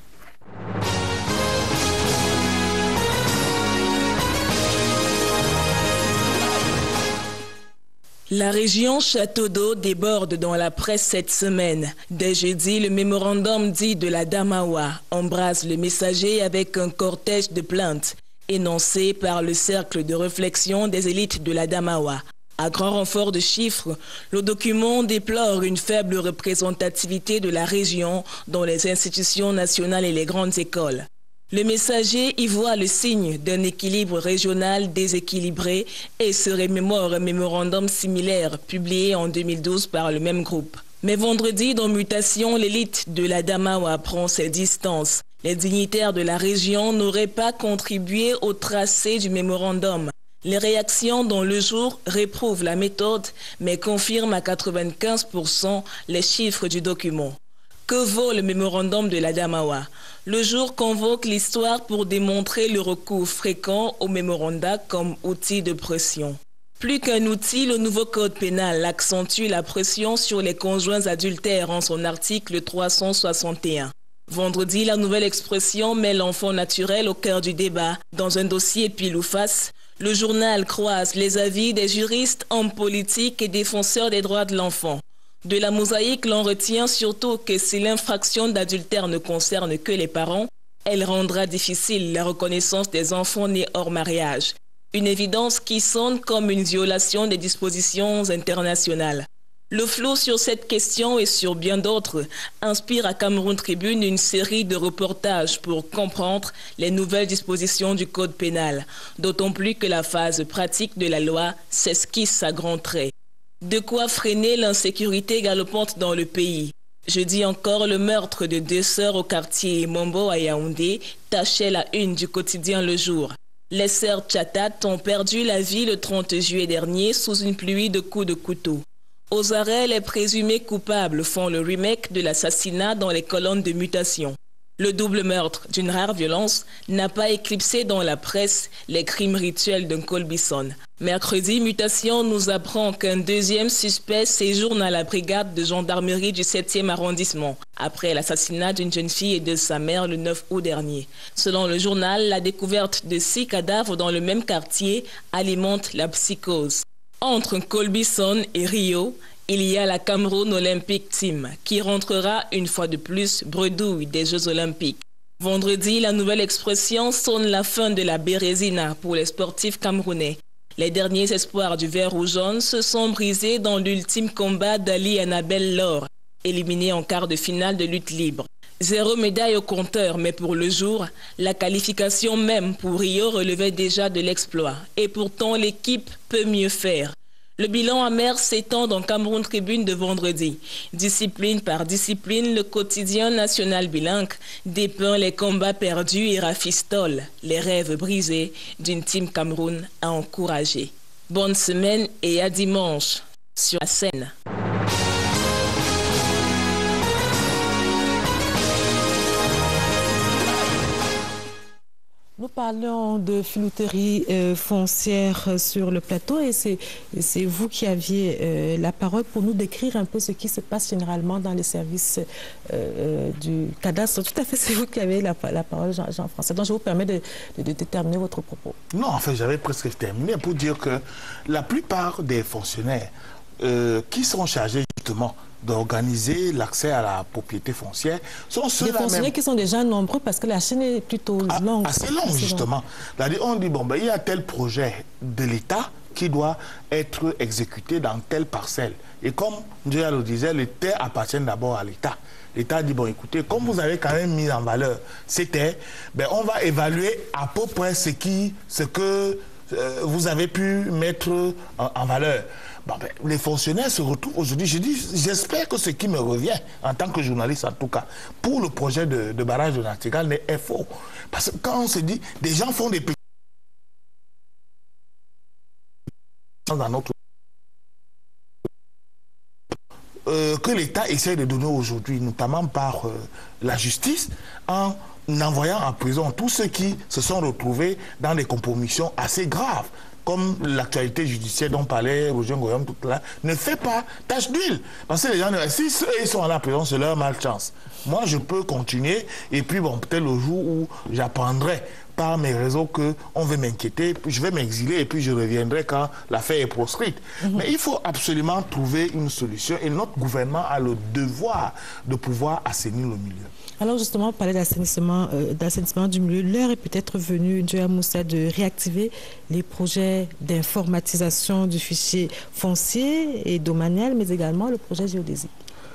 La région Château d'Eau déborde dans la presse cette semaine. Dès jeudi, le mémorandum dit de la Damawa embrase le messager avec un cortège de plaintes énoncé par le cercle de réflexion des élites de la Damawa. À grand renfort de chiffres, le document déplore une faible représentativité de la région dans les institutions nationales et les grandes écoles. Le messager y voit le signe d'un équilibre régional déséquilibré et se remémore un mémorandum similaire publié en 2012 par le même groupe. Mais vendredi, dans Mutation, l'élite de la Damawa prend ses distances. Les dignitaires de la région n'auraient pas contribué au tracé du mémorandum. Les réactions dans le jour réprouvent la méthode, mais confirment à 95% les chiffres du document. Que vaut le mémorandum de la Damawa? Le jour convoque l'histoire pour démontrer le recours fréquent au mémoranda comme outil de pression. Plus qu'un outil, le nouveau code pénal accentue la pression sur les conjoints adultères en son article 361. Vendredi, la nouvelle expression met l'enfant naturel au cœur du débat. Dans un dossier pile ou face, le journal croise les avis des juristes, hommes politiques et défenseurs des droits de l'enfant. De la mosaïque, l'on retient surtout que si l'infraction d'adultère ne concerne que les parents, elle rendra difficile la reconnaissance des enfants nés hors mariage. Une évidence qui sonne comme une violation des dispositions internationales. Le flou sur cette question et sur bien d'autres inspire à Cameroun Tribune une série de reportages pour comprendre les nouvelles dispositions du code pénal, d'autant plus que la phase pratique de la loi s'esquisse à grands traits. De quoi freiner l'insécurité galopante dans le pays. Jeudi encore, le meurtre de 2 sœurs au quartier Mombo à Yaoundé tachait la une du quotidien Le Jour. Les sœurs Tchatat ont perdu la vie le 30 juillet dernier sous une pluie de coups de couteau. Aux arrêts, les présumés coupables font le remake de l'assassinat dans les colonnes de Mutation. Le double meurtre, d'une rare violence, n'a pas éclipsé dans la presse les crimes rituels d'un Colbison. Mercredi, Mutation nous apprend qu'un deuxième suspect séjourne à la brigade de gendarmerie du 7e arrondissement, après l'assassinat d'une jeune fille et de sa mère le 9 août dernier. Selon le journal, la découverte de 6 cadavres dans le même quartier alimente la psychose. Entre Colbison et Rio, il y a la Cameroun Olympic Team qui rentrera une fois de plus bredouille des Jeux Olympiques. Vendredi, la nouvelle expression sonne la fin de la bérésina pour les sportifs camerounais. Les derniers espoirs du vert ou jaune se sont brisés dans l'ultime combat d'Ali Annabel Laure, éliminé en quart de finale de lutte libre. 0 médaille au compteur, mais pour le jour, la qualification même pour Rio relevait déjà de l'exploit. Et pourtant, l'équipe peut mieux faire. Le bilan amer s'étend dans Cameroun Tribune de vendredi. Discipline par discipline, le quotidien national bilingue dépeint les combats perdus et rafistole les rêves brisés d'une team Cameroun à encourager. Bonne semaine et à dimanche sur la scène. Nous parlons de filouterie foncière sur le plateau et c'est vous qui aviez la parole pour nous décrire un peu ce qui se passe généralement dans les services du cadastre. Tout à fait, c'est vous qui avez la parole, Jean-François. Donc je vous permets de terminer votre propos. Non, en fait, j'avais presque terminé pour dire que la plupart des fonctionnaires qui sont chargés justement d'organiser l'accès à la propriété foncière sont ceux-là. Des fonctionnaires qui sont déjà nombreux parce que la chaîne est plutôt longue. Assez longue, justement. On dit, bon, ben, il y a tel projet de l'État qui doit être exécuté dans telle parcelle. Et comme Dieu le disait, les terres appartiennent d'abord à l'État. L'État dit, bon, écoutez, comme vous avez quand même mis en valeur ces terres, ben, on va évaluer à peu près ce que vous avez pu mettre en valeur. Bon, ben, les fonctionnaires se retrouvent aujourd'hui. J'espère que ce qui me revient, en tant que journaliste en tout cas, pour le projet de barrage de Nantigal est faux. Parce que quand on se dit, des gens font des petits... dans notre... que l'État essaie de donner aujourd'hui, notamment par la justice, en envoyant en prison tous ceux qui se sont retrouvés dans des compromissions assez graves, comme l'actualité judiciaire dont parlait Roger Ngoyam tout là, ne fait pas tâche d'huile. Parce que les gens, si ils sont à la prison, c'est leur malchance. Moi, je peux continuer, et puis bon, peut-être le jour où j'apprendrai par mes réseaux qu'on veut m'inquiéter, puis je vais m'exiler et puis je reviendrai quand l'affaire est proscrite. Mais il faut absolument trouver une solution et notre gouvernement a le devoir de pouvoir assainir le milieu. Alors justement, parler d'assainissement du milieu, l'heure est peut-être venue, Joya Moussa, de réactiver les projets d'informatisation du fichier foncier et domanial, mais également le projet géodésique.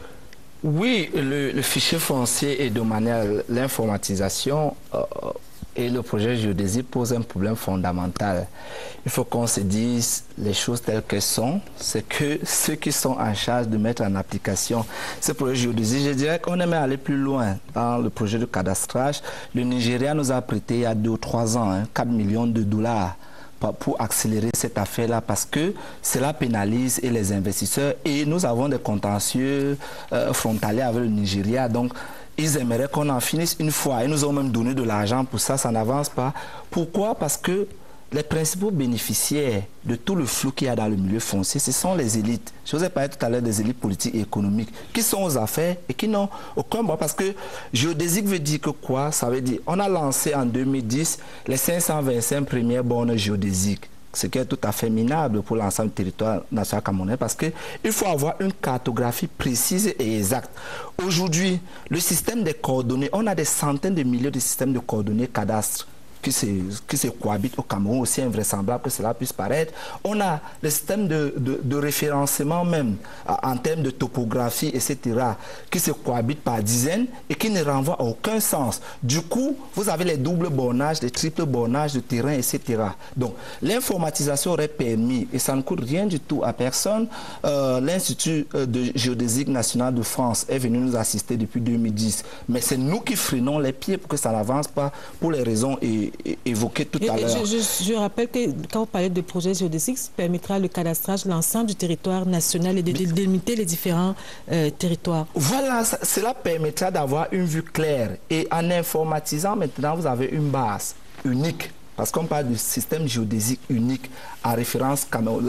Oui, le fichier foncier et domanial, l'informatisation et le projet géodésique posent un problème fondamental. Il faut qu'on se dise les choses telles qu'elles sont. C'est que ceux qui sont en charge de mettre en application ce projet géodésique, je dirais qu'on aimerait aller plus loin dans le projet de cadastrage. Le Nigeria nous a prêté il y a 2 ou 3 ans 4 millions de dollars pour accélérer cette affaire-là parce que cela pénalise et les investisseurs et nous avons des contentieux frontaliers avec le Nigeria. Donc, ils aimeraient qu'on en finisse une fois. Ils nous ont même donné de l'argent pour ça, ça n'avance pas. Pourquoi? Parce que les principaux bénéficiaires de tout le flou qu'il y a dans le milieu foncier, ce sont les élites. Je vous ai parlé tout à l'heure des élites politiques et économiques qui sont aux affaires et qui n'ont aucun droit. Parce que géodésique veut dire que quoi? Ça veut dire, on a lancé en 2010 les 525 premières bornes géodésiques. Ce qui est tout à fait minable pour l'ensemble du territoire national camerounais parce qu'il faut avoir une cartographie précise et exacte. Aujourd'hui, le système des coordonnées, on a des centaines de milliers de systèmes de coordonnées cadastres qui se cohabitent au Cameroun, aussi invraisemblable que cela puisse paraître. On a le système de référencement même, en termes de topographie, etc., qui se cohabitent par dizaines et qui ne renvoient à aucun sens. Du coup, vous avez les doubles bornages, les triples bornages de terrain, etc. Donc, l'informatisation aurait permis, et ça ne coûte rien du tout à personne, l'Institut de géodésique national de France est venu nous assister depuis 2010. Mais c'est nous qui freinons les pieds pour que ça n'avance pas, pour les raisons évoqué tout à l'heure. Je rappelle que quand vous parlez de projet géodésique, ça permettra le cadastrage de l'ensemble du territoire national et de délimiter les différents territoires. Voilà, cela permettra d'avoir une vue claire. Et en informatisant, maintenant, vous avez une base unique. Parce qu'on parle du système géodésique unique à référence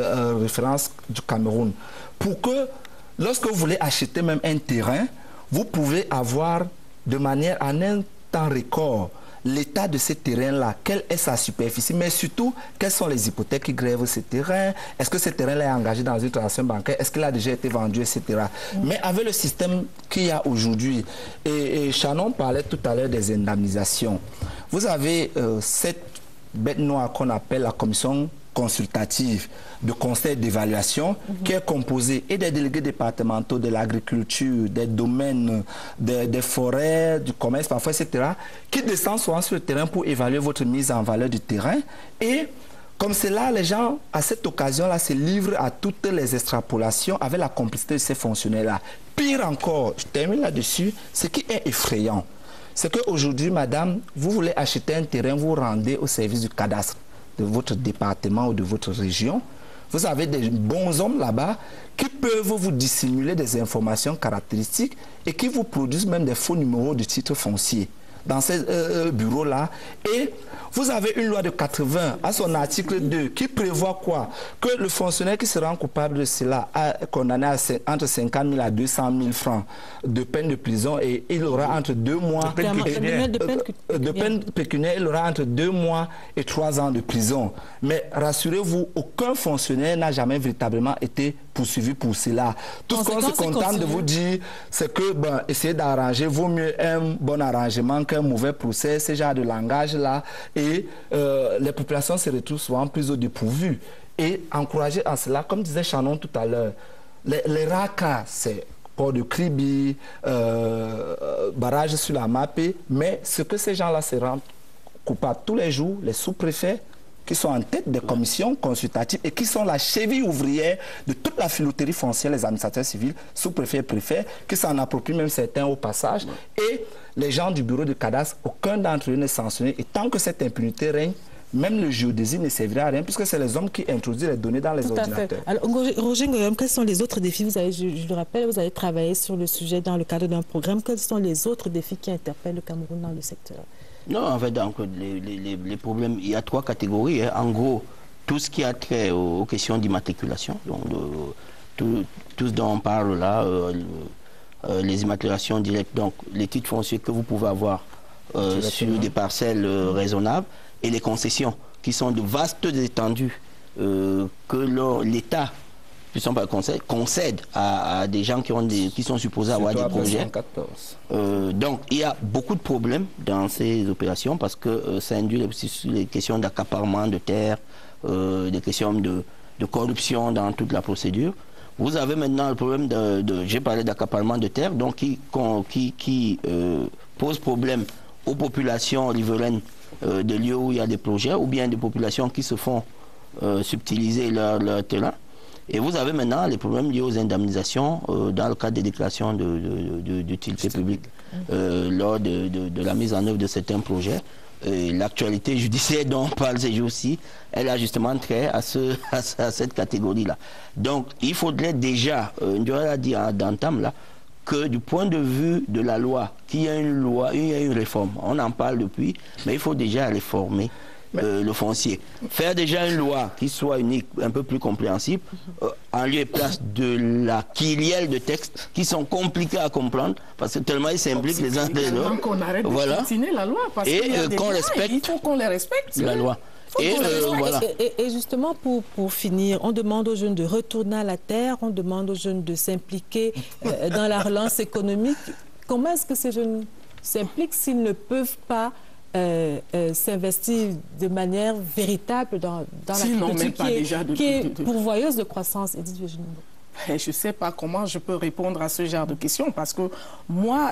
du Cameroun. Pour que, lorsque vous voulez acheter même un terrain, vous pouvez avoir de manière en un temps record l'état de ces terrains-là, quelle est sa superficie, mais surtout, quelles sont les hypothèques qui grèvent ces terrains, est-ce que ce terrain-là est engagé dans une transaction bancaire, est-ce qu'il a déjà été vendu, etc. Mais avec le système qu'il y a aujourd'hui, et Shannon parlait tout à l'heure des indemnisations, vous avez cette bête noire qu'on appelle la commission consultative de conseil d'évaluation qui est composée et des délégués départementaux de l'agriculture, des domaines, des forêts, du commerce, parfois, etc., qui descendent souvent sur le terrain pour évaluer votre mise en valeur du terrain. Et comme c'est là, les gens, à cette occasion-là, se livrent à toutes les extrapolations avec la complicité de ces fonctionnaires-là. Pire encore, je termine là-dessus, ce qui est effrayant, c'est qu'aujourd'hui, madame, vous voulez acheter un terrain, vous rendez au service du cadastre de votre département ou de votre région. Vous avez des bons hommes là-bas qui peuvent vous dissimuler des informations caractéristiques et qui vous produisent même des faux numéros de titre foncier dans ces bureaux-là. Et vous avez une loi de 80 à son article 2 qui prévoit quoi? Que le fonctionnaire qui se rend coupable de cela est condamné à entre 50 000 à 200 000 francs de peine de prison et il aura entre 2 mois de peine pécuniaire, il aura entre 2 mois et 3 ans de prison. Mais rassurez-vous, aucun fonctionnaire n'a jamais véritablement été poursuivi pour cela. Tout ce qu'on se contente de vous dire, c'est que essayer d'arranger, vaut mieux un bon arrangement qu'un mauvais procès, ce genre de langage-là. Et les populations se retrouvent souvent plus au dépourvu. Et encourager en cela, comme disait Shannon tout à l'heure, les rares cas, c'est port de Kribi, barrage sur la Mapé, mais ce que ces gens-là se rendent coupables tous les jours, les sous-préfets, qui sont en tête des commissions consultatives et qui sont la cheville ouvrière de toute la filouterie foncière, les administrateurs civils, sous-préfets et préfets, qui s'en approprient même certains au passage. Et les gens du bureau de cadastre, aucun d'entre eux n'est sanctionné. Et tant que cette impunité règne, même le géodésie ne servira à rien, puisque c'est les hommes qui introduisent les données dans les ordinateurs. Alors, Roger Ngoyom, quels sont les autres défis? Vous avez, je le rappelle, vous avez travaillé sur le sujet dans le cadre d'un programme. Quels sont les autres défis qui interpellent le Cameroun dans le secteur? Non, en fait, donc, les problèmes, il y a 3 catégories. Hein. En gros, tout ce qui a trait aux questions d'immatriculation, donc tout ce dont on parle là, les immatriculations directes, donc les titres fonciers que vous pouvez avoir sur des parcelles raisonnables, et les concessions, qui sont de vastes étendues que l'État, concède à des gens qui sont supposés avoir des projets. Donc il y a beaucoup de problèmes dans ces opérations parce que ça induit aussi sur les questions d'accaparement de terres, des questions de corruption dans toute la procédure. Vous avez maintenant le problème j'ai parlé d'accaparement de terres, donc qui pose problème aux populations riveraines de lieux où il y a des projets, ou bien des populations qui se font subtiliser leur terrain. Et vous avez maintenant les problèmes liés aux indemnisations dans le cadre des déclarations d'utilité publique lors de la mise en œuvre de certains projets. L'actualité judiciaire dont on parle ces jours-ci, elle a justement trait à cette catégorie-là. Donc il faudrait déjà, Ndiola a dit d'entame là, que du point de vue de la loi, qu'il y a une loi, il y a une réforme. On en parle depuis, mais il faut déjà réformer le foncier. Faire déjà une loi qui soit unique, un peu plus compréhensible, en lieu et place de la kyrielle de textes qui sont compliqués à comprendre, parce que tellement ils s'impliquent les uns des autres. Qu'on arrête de dessiner la loi, parce et qu'on respecte, il faut qu'on les respecte. La loi. Et justement, pour finir, on demande aux jeunes de retourner à la terre, on demande aux jeunes de s'impliquer dans la relance économique. Comment est-ce que ces jeunes s'impliquent s'ils ne peuvent pas s'investir de manière véritable dans l'agriculture qui est pourvoyeuse de croissance? Edith Virginie. Je ne sais pas comment je peux répondre à ce genre de questions parce que moi,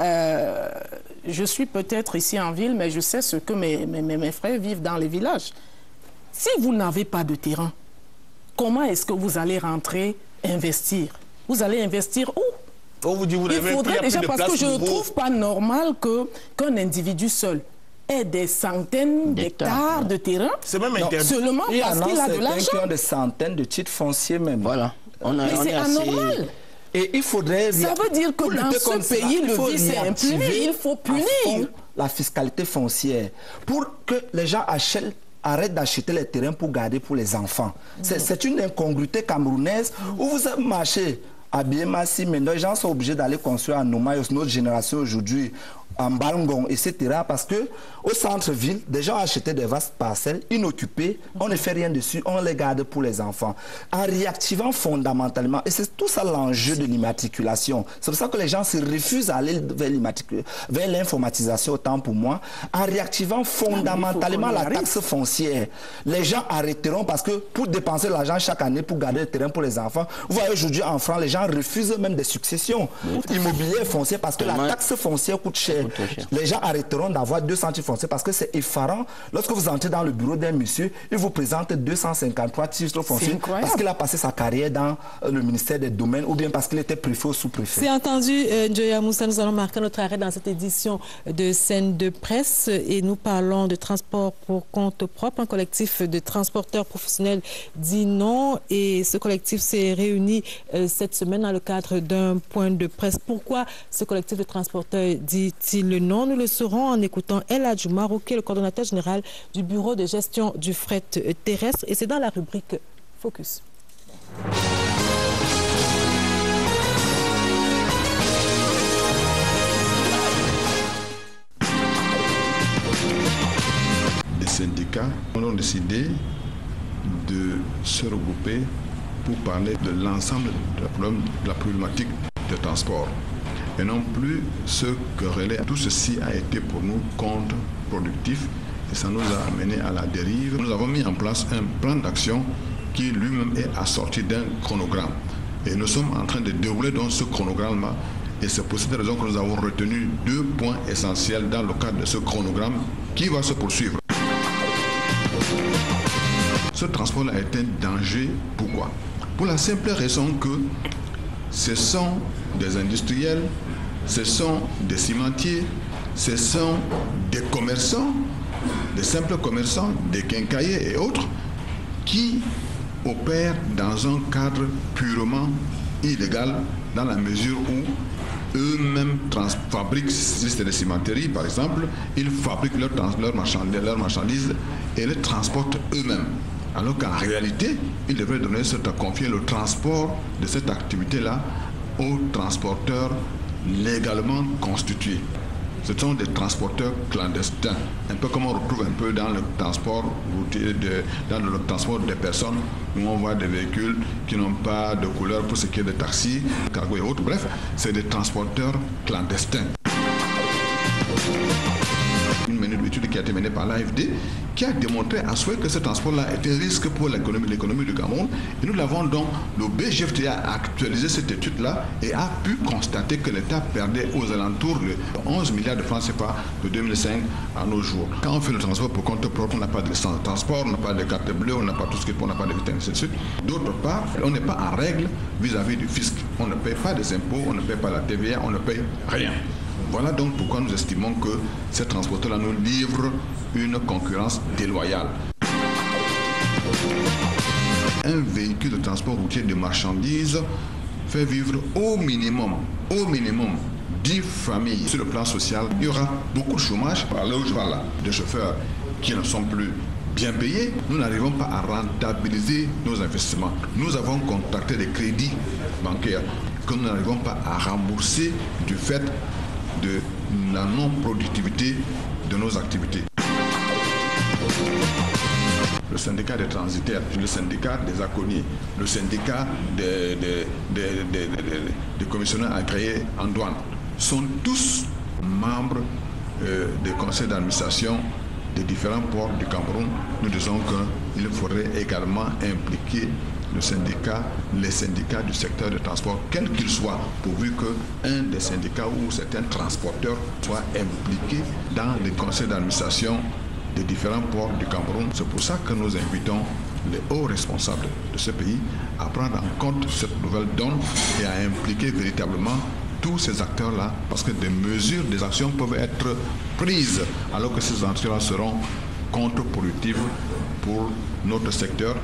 je suis peut-être ici en ville, mais je sais ce que mes frères vivent dans les villages. Si vous n'avez pas de terrain, comment est-ce que vous allez rentrer investir? Vous allez investir où? Il faudrait déjà, parce que je ne trouve pas normal qu'un individu seul ait des centaines d'hectares de terrain. C'est même interdit. Seulement parce qu'il a de l'argent. Il y a des centaines de titres fonciers même. Voilà. Mais c'est anormal. Et il faudrait... Ça veut dire que dans ce pays, le vice est impuni. Il faut punir la fiscalité foncière pour que les gens arrêtent d'acheter les terrains pour garder pour les enfants. C'est une incongruité camerounaise où vous marchez à Biémassi, mais les gens sont obligés d'aller construire à Nomaïos, notre génération aujourd'hui. en Balngong, etc. Parce que au centre-ville, des gens achetaient des vastes parcelles inoccupées, on ne fait rien dessus, on les garde pour les enfants. En réactivant fondamentalement, et c'est tout ça l'enjeu de l'immatriculation, c'est pour ça que les gens se refusent à aller vers l'informatisation, autant pour moi, en réactivant fondamentalement la taxe foncière. Les gens arrêteront parce que pour dépenser l'argent chaque année pour garder le terrain pour les enfants, vous voyez aujourd'hui en France, les gens refusent même des successions immobilières foncières parce que la taxe foncière coûte cher. Les gens arrêteront d'avoir 200 titres fonciers parce que c'est effarant. Lorsque vous entrez dans le bureau d'un monsieur, il vous présente 253 titres fonciers parce qu'il a passé sa carrière dans le ministère des Domaines ou bien parce qu'il était préfet ou sous-préfet. C'est entendu, Njoya Moussa, nous allons marquer notre arrêt dans cette édition de Scène de Presse et nous parlons de transport pour compte propre. Un collectif de transporteurs professionnels dit non et ce collectif s'est réuni cette semaine dans le cadre d'un point de presse. Pourquoi ce collectif de transporteurs dit-il le non? Nous le saurons en écoutant El Adjouma Roquet, le coordonnateur général du bureau de gestion du fret terrestre et c'est dans la rubrique Focus. Les syndicats ont décidé de se regrouper pour parler de l'ensemble de la problématique de transport. Et non plus ce que relaie. Tout ceci a été pour nous contre-productif et ça nous a amené à la dérive. Nous avons mis en place un plan d'action qui lui-même est assorti d'un chronogramme. Et nous sommes en train de dérouler dans ce chronogramme-là. Et c'est pour cette raison que nous avons retenu 2 points essentiels dans le cadre de ce chronogramme qui va se poursuivre. Ce transport-là est un danger. Pourquoi? Pour la simple raison que ce sont des industriels, ce sont des cimentiers, ce sont des commerçants, des simples commerçants, des quincailliers et autres qui opèrent dans un cadre purement illégal dans la mesure où eux-mêmes fabriquent, si c'est des cimenteries par exemple, ils fabriquent leurs marchandises et les transportent eux-mêmes. Alors qu'en réalité, ils devraient confier le transport de cette activité-là aux transporteurs légalement constitués. Ce sont des transporteurs clandestins, un peu comme on retrouve un peu dans le transport routier, dans le transport des personnes, où on voit des véhicules qui n'ont pas de couleur pour ce qui est des taxis, cargo et autres. Bref, c'est des transporteurs clandestins. Une étude qui a été menée par l'AFD qui a démontré à souhait que ce transport-là est un risque pour l'économie du Cameroun. Et nous l'avons donc, le BGFTA a actualisé cette étude-là et a pu constater que l'État perdait aux alentours de 11 milliards de francs CFA de 2005 à nos jours. Quand on fait le transport pour compte propre, on n'a pas de licence de transport, on n'a pas de carte bleue, on n'a pas tout ce qu'il faut, on n'a pas de vitamines, ainsi de suite. D'autre part, on n'est pas en règle vis-à-vis du fisc. On ne paye pas des impôts, on ne paye pas la TVA, on ne paye rien. Voilà donc pourquoi nous estimons que ces transporteurs-là nous livrent une concurrence déloyale. Un véhicule de transport routier de marchandises fait vivre au minimum 10 familles. Sur le plan social, il y aura beaucoup de chômage par là où je vais là. Des chauffeurs qui ne sont plus bien payés, nous n'arrivons pas à rentabiliser nos investissements. Nous avons contracté des crédits bancaires que nous n'arrivons pas à rembourser du fait de la non-productivité de nos activités. Le syndicat des transitaires, le syndicat des aconniers, le syndicat des commissionnaires agréés en douane sont tous membres des conseils d'administration des différents ports du Cameroun. Nous disons qu'il faudrait également impliquer les syndicats du secteur de transport, quel qu'il soit, pourvu qu'un des syndicats ou certains transporteurs soit impliqué dans les conseils d'administration des différents ports du Cameroun. C'est pour ça que nous invitons les hauts responsables de ce pays à prendre en compte cette nouvelle donne et à impliquer véritablement tous ces acteurs-là, parce que des actions peuvent être prises alors que ces actions-là seront contre-productives pour notre secteur.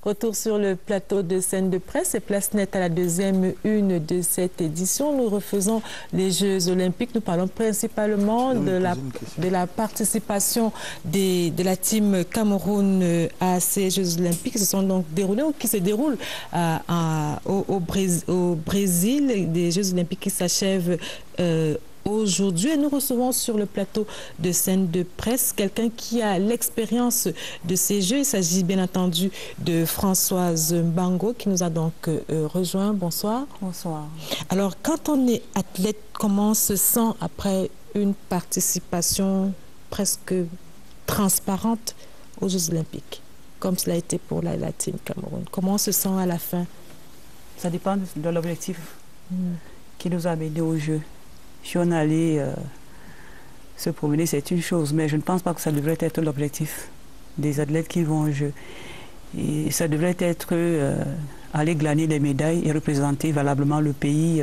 Retour sur le plateau de Scène de Presse et place nette à la deuxième une de cette édition. Nous refaisons les Jeux Olympiques. Nous parlons principalement de la participation de la team Cameroun à ces Jeux Olympiques qui se sont donc déroulés ou qui se déroulent au Brésil. Des Jeux Olympiques qui s'achèvent aujourd'hui. Et nous recevons sur le plateau de Scène de Presse quelqu'un qui a l'expérience de ces Jeux. Il s'agit bien entendu de Françoise Mbango qui nous a donc rejoint. Bonsoir. Bonsoir. Alors, quand on est athlète, comment on se sent après une participation presque transparente aux Jeux Olympiques, comme cela a été pour la team Cameroun? Comment on se sent à la fin? Ça dépend de l'objectif qui nous a amenés aux Jeux. Si on allait se promener, c'est une chose, mais je ne pense pas que ça devrait être l'objectif des athlètes qui vont aux Jeux. Et ça devrait être aller glaner des médailles et représenter valablement le pays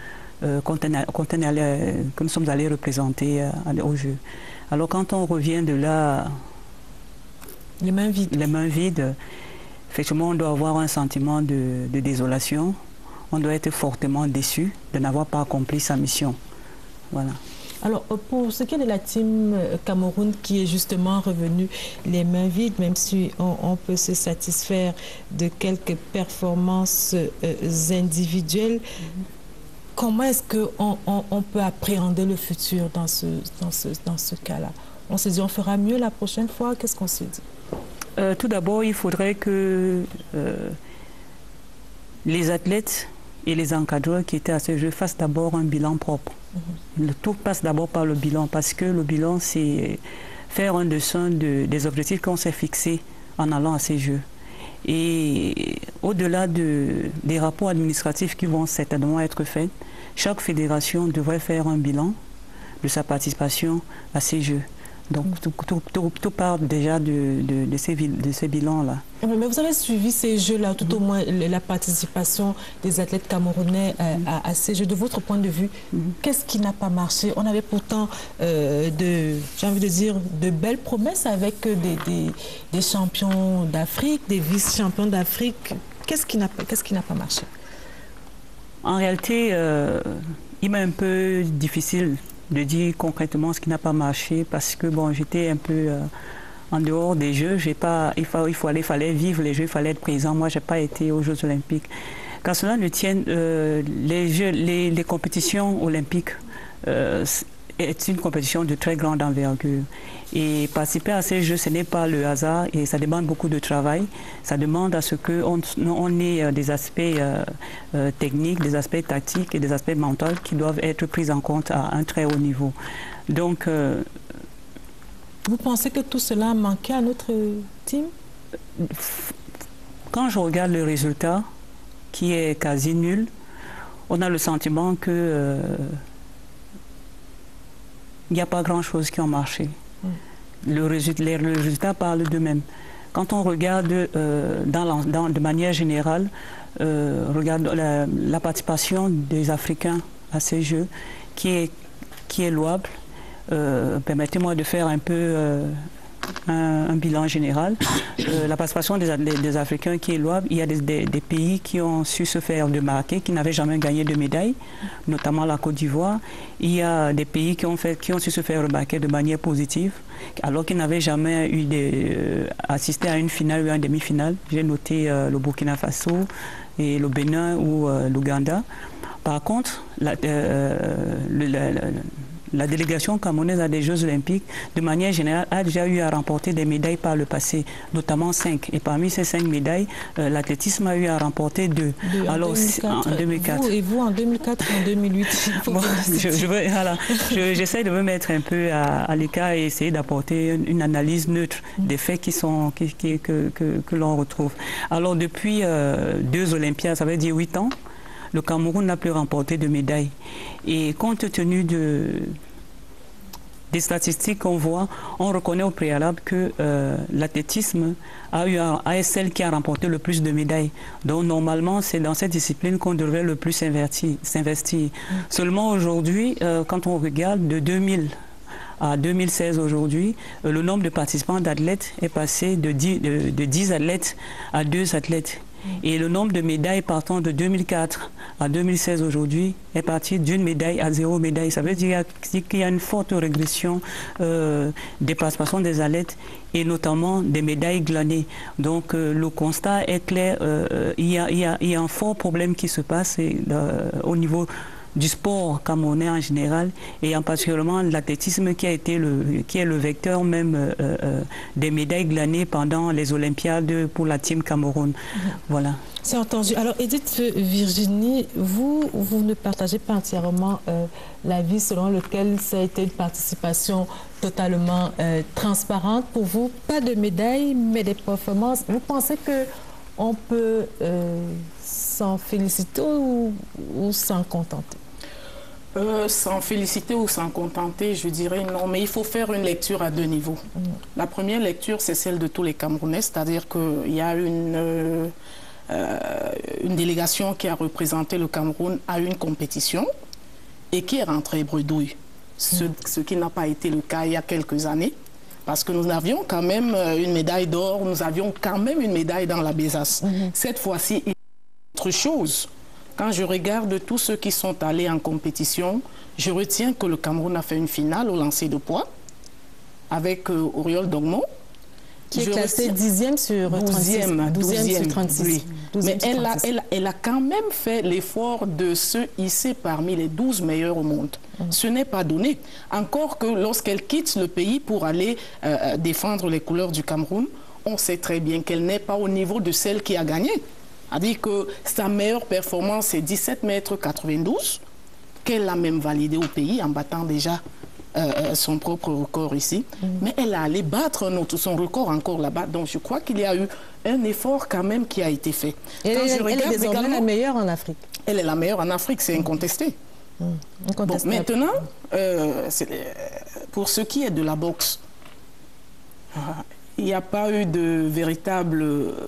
que nous sommes allés représenter aux Jeux. Alors quand on revient de là, les mains vides, effectivement on doit avoir un sentiment de désolation. On doit être fortement déçu de n'avoir pas accompli sa mission. Voilà. Alors, pour ce qui est de la team Cameroun qui est justement revenue les mains vides, même si on peut se satisfaire de quelques performances individuelles, comment est-ce qu'on peut appréhender le futur dans ce cas-là? On se dit on fera mieux la prochaine fois, qu'est-ce qu'on se dit? Tout d'abord, il faudrait que les athlètes et les encadreurs qui étaient à ce jeu fassent d'abord un bilan propre. Le tout passe d'abord par le bilan, parce que le bilan, c'est faire un dessin des objectifs qu'on s'est fixés en allant à ces jeux. Et au-delà des rapports administratifs qui vont certainement être faits, chaque fédération devrait faire un bilan de sa participation à ces jeux. Donc tout part déjà de ces bilans-là. Mais vous avez suivi ces Jeux-là, tout au moins la participation des athlètes camerounais à ces Jeux. De votre point de vue, qu'est-ce qui n'a pas marché? On avait pourtant, j'ai envie de dire, de belles promesses avec des champions d'Afrique, des vice-champions d'Afrique. Qu'est-ce qui n'a pas marché? En réalité, il m'est un peu difficile de dire concrètement ce qui n'a pas marché parce que bon, j'étais un peu en dehors des Jeux. Il fallait vivre les Jeux, il fallait être présent. Moi, je n'ai pas été aux Jeux Olympiques. Quand cela ne tienne, les compétitions olympiques est une compétition de très grande envergure. Et participer à ces Jeux, ce n'est pas le hasard et ça demande beaucoup de travail. Ça demande à ce qu'on ait des aspects techniques, des aspects tactiques et des aspects mentaux qui doivent être pris en compte à un très haut niveau. Donc, vous pensez que tout cela a manqué à notre team? Quand je regarde le résultat, qui est quasi nul, on a le sentiment que il n'y a pas grand-chose qui a marché. Les résultats parlent d'eux-mêmes. Quand on regarde de manière générale, regarde la participation des Africains à ces Jeux, qui est louable. Permettez-moi de faire un peu un bilan général. La participation des Africains qui est louable. Il y a des pays qui ont su se faire remarquer, qui n'avaient jamais gagné de médaille, notamment la Côte d'Ivoire. Il y a des pays qui ont su se faire remarquer de manière positive, alors qu'ils n'avaient jamais assisté à une finale ou à une demi-finale. J'ai noté le Burkina Faso et le Bénin ou l'Ouganda. Par contre, la délégation camerounaise à des Jeux Olympiques, de manière générale, a déjà eu à remporter des médailles par le passé, notamment 5. Et parmi ces 5 médailles, l'athlétisme a eu à remporter 2. Alors, en 2004. Vous, en 2004 et en 2008. Bon, j'essaie de me mettre un peu à l'écart et essayer d'apporter une analyse neutre des faits que l'on retrouve. Alors, depuis 2 Olympiades, ça veut dire 8 ans, le Cameroun n'a plus remporté de médailles. Et compte tenu des statistiques qu'on voit, on reconnaît au préalable que l'athlétisme est celle qui a remporté le plus de médailles. Donc normalement, c'est dans cette discipline qu'on devrait le plus s'investir. Seulement aujourd'hui, quand on regarde de 2000 à 2016 aujourd'hui, le nombre de participants d'athlètes est passé de 10 athlètes à 2 athlètes. Et le nombre de médailles partant de 2004 à 2016 aujourd'hui est parti d'une médaille à 0 médaille. Ça veut dire qu'il y a une forte régression des participations des athlètes et notamment des médailles glanées. Donc le constat est clair, il y a un fort problème qui se passe au niveau du sport camerounais en général et en particulièrement l'athlétisme qui est le vecteur même des médailles glanées pendant les Olympiades pour la Team Cameroun. Voilà. C'est entendu. Alors Edith Virginie, vous ne partagez pas entièrement l'avis selon lequel ça a été une participation totalement transparente. Pour vous, pas de médailles, mais des performances. Vous pensez qu'on peut s'en féliciter ou s'en contenter? S'en féliciter ou s'en contenter, je dirais non, mais il faut faire une lecture à 2 niveaux. La première lecture, c'est celle de tous les Camerounais, c'est-à-dire qu'il y a une délégation qui a représenté le Cameroun à une compétition et qui est rentrée bredouille, ce qui n'a pas été le cas il y a quelques années, parce que nous avions quand même une médaille d'or, nous avions quand même une médaille dans la besace. Cette fois-ci, il y a autre chose. Quand je regarde tous ceux qui sont allés en compétition, je retiens que le Cameroun a fait une finale au lancer de poids avec Auriol Dongmo. Qui est classé 10e sur 36. 12e sur 36. Oui. Mais elle a quand même fait l'effort de se hisser parmi les 12 meilleurs au monde. Ce n'est pas donné. Encore que lorsqu'elle quitte le pays pour aller défendre les couleurs du Cameroun, on sait très bien qu'elle n'est pas au niveau de celle qui a gagné. C'est-à-dire que sa meilleure performance, c'est 17,92 m, qu'elle a même validé au pays en battant déjà son propre record ici. Mais elle a allé battre son record encore là-bas. Donc je crois qu'il y a eu un effort quand même qui a été fait. Et elle est désormais la meilleure en Afrique. Elle est la meilleure en Afrique, c'est incontesté. Bon, maintenant, pour ce qui est de la boxe, il n'y a pas eu de véritable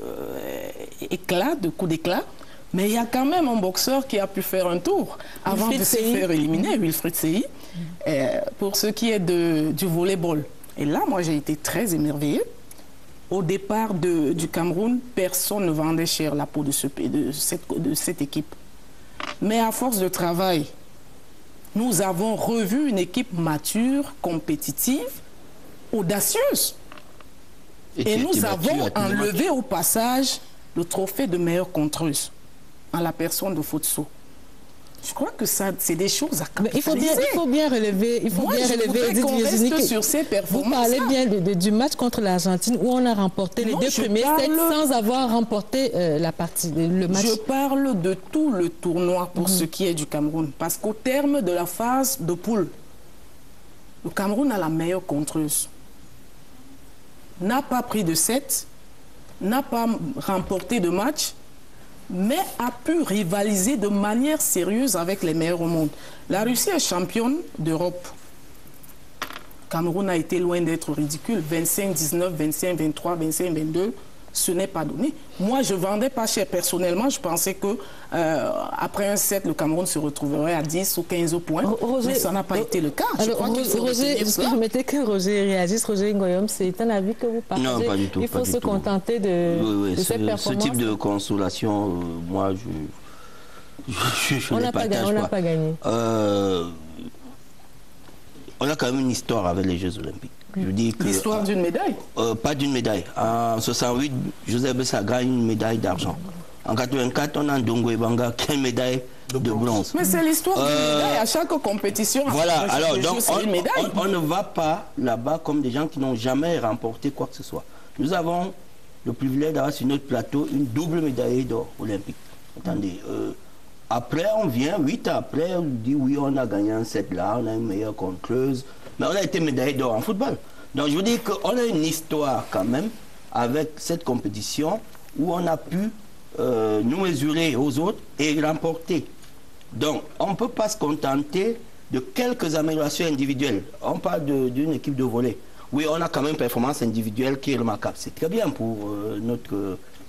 éclat, de coup d'éclat, mais il y a quand même un boxeur qui a pu faire un tour avant de se faire éliminer, Wilfried Seyi, pour ce qui est du volleyball. Et là, moi, j'ai été très émerveillée. Au départ du Cameroun, personne ne vendait cher la peau de cette équipe. Mais à force de travail, nous avons revu une équipe mature, compétitive, audacieuse. Et nous avons enlevé au passage le trophée de meilleure contreuse en la personne de Fotso. Je crois que c'est des choses à capitaliser. Il faut bien relever, Edith Virginie, sur ces performances. Vous parlez bien du match contre l'Argentine où on a remporté les 2 premiers sets sans avoir remporté le match. Je parle de tout le tournoi pour ce qui est du Cameroun. Parce qu'au terme de la phase de poule, le Cameroun a la meilleure contreuse. N'a pas pris de 7, n'a pas remporté de match, mais a pu rivaliser de manière sérieuse avec les meilleurs au monde. La Russie est championne d'Europe. Cameroun a été loin d'être ridicule. 25-19, 25-23, 25-22, ce n'est pas donné. Moi, je ne vendais pas cher personnellement. Je pensais que après un set, le Cameroun se retrouverait à 10 ou 15 points. Mais ça n'a pas été le cas. Alors, permettez que Roger réagisse. Roger Ngoyom, c'est un avis que vous partagez? Non, pas du tout. Il faut se contenter de cette performance. Ce type de consolation, moi, je ne partage pas. On n'a pas gagné. On a quand même une histoire avec les Jeux Olympiques. L'histoire d'une médaille? Pas d'une médaille. En 68, Joseph Bessa gagne une médaille d'argent. En 84, on a Ndongo Ebanga qui a une médaille de bronze. Mais c'est l'histoire d'une médaille. À chaque compétition, voilà, alors donc on ne va pas là-bas comme des gens qui n'ont jamais remporté quoi que ce soit. Nous avons le privilège d'avoir sur notre plateau une double médaille d'or olympique. Attendez, après on vient, 8 ans après, on dit oui, on a gagné un set là, on a une meilleure contreuse. Mais on a été médaillé d'or en football. Donc je veux dire qu'on a une histoire quand même avec cette compétition où on a pu nous mesurer aux autres et remporter. Donc on ne peut pas se contenter de quelques améliorations individuelles. On parle d'une équipe de volley. Oui, on a quand même une performance individuelle qui est remarquable. C'est très bien pour notre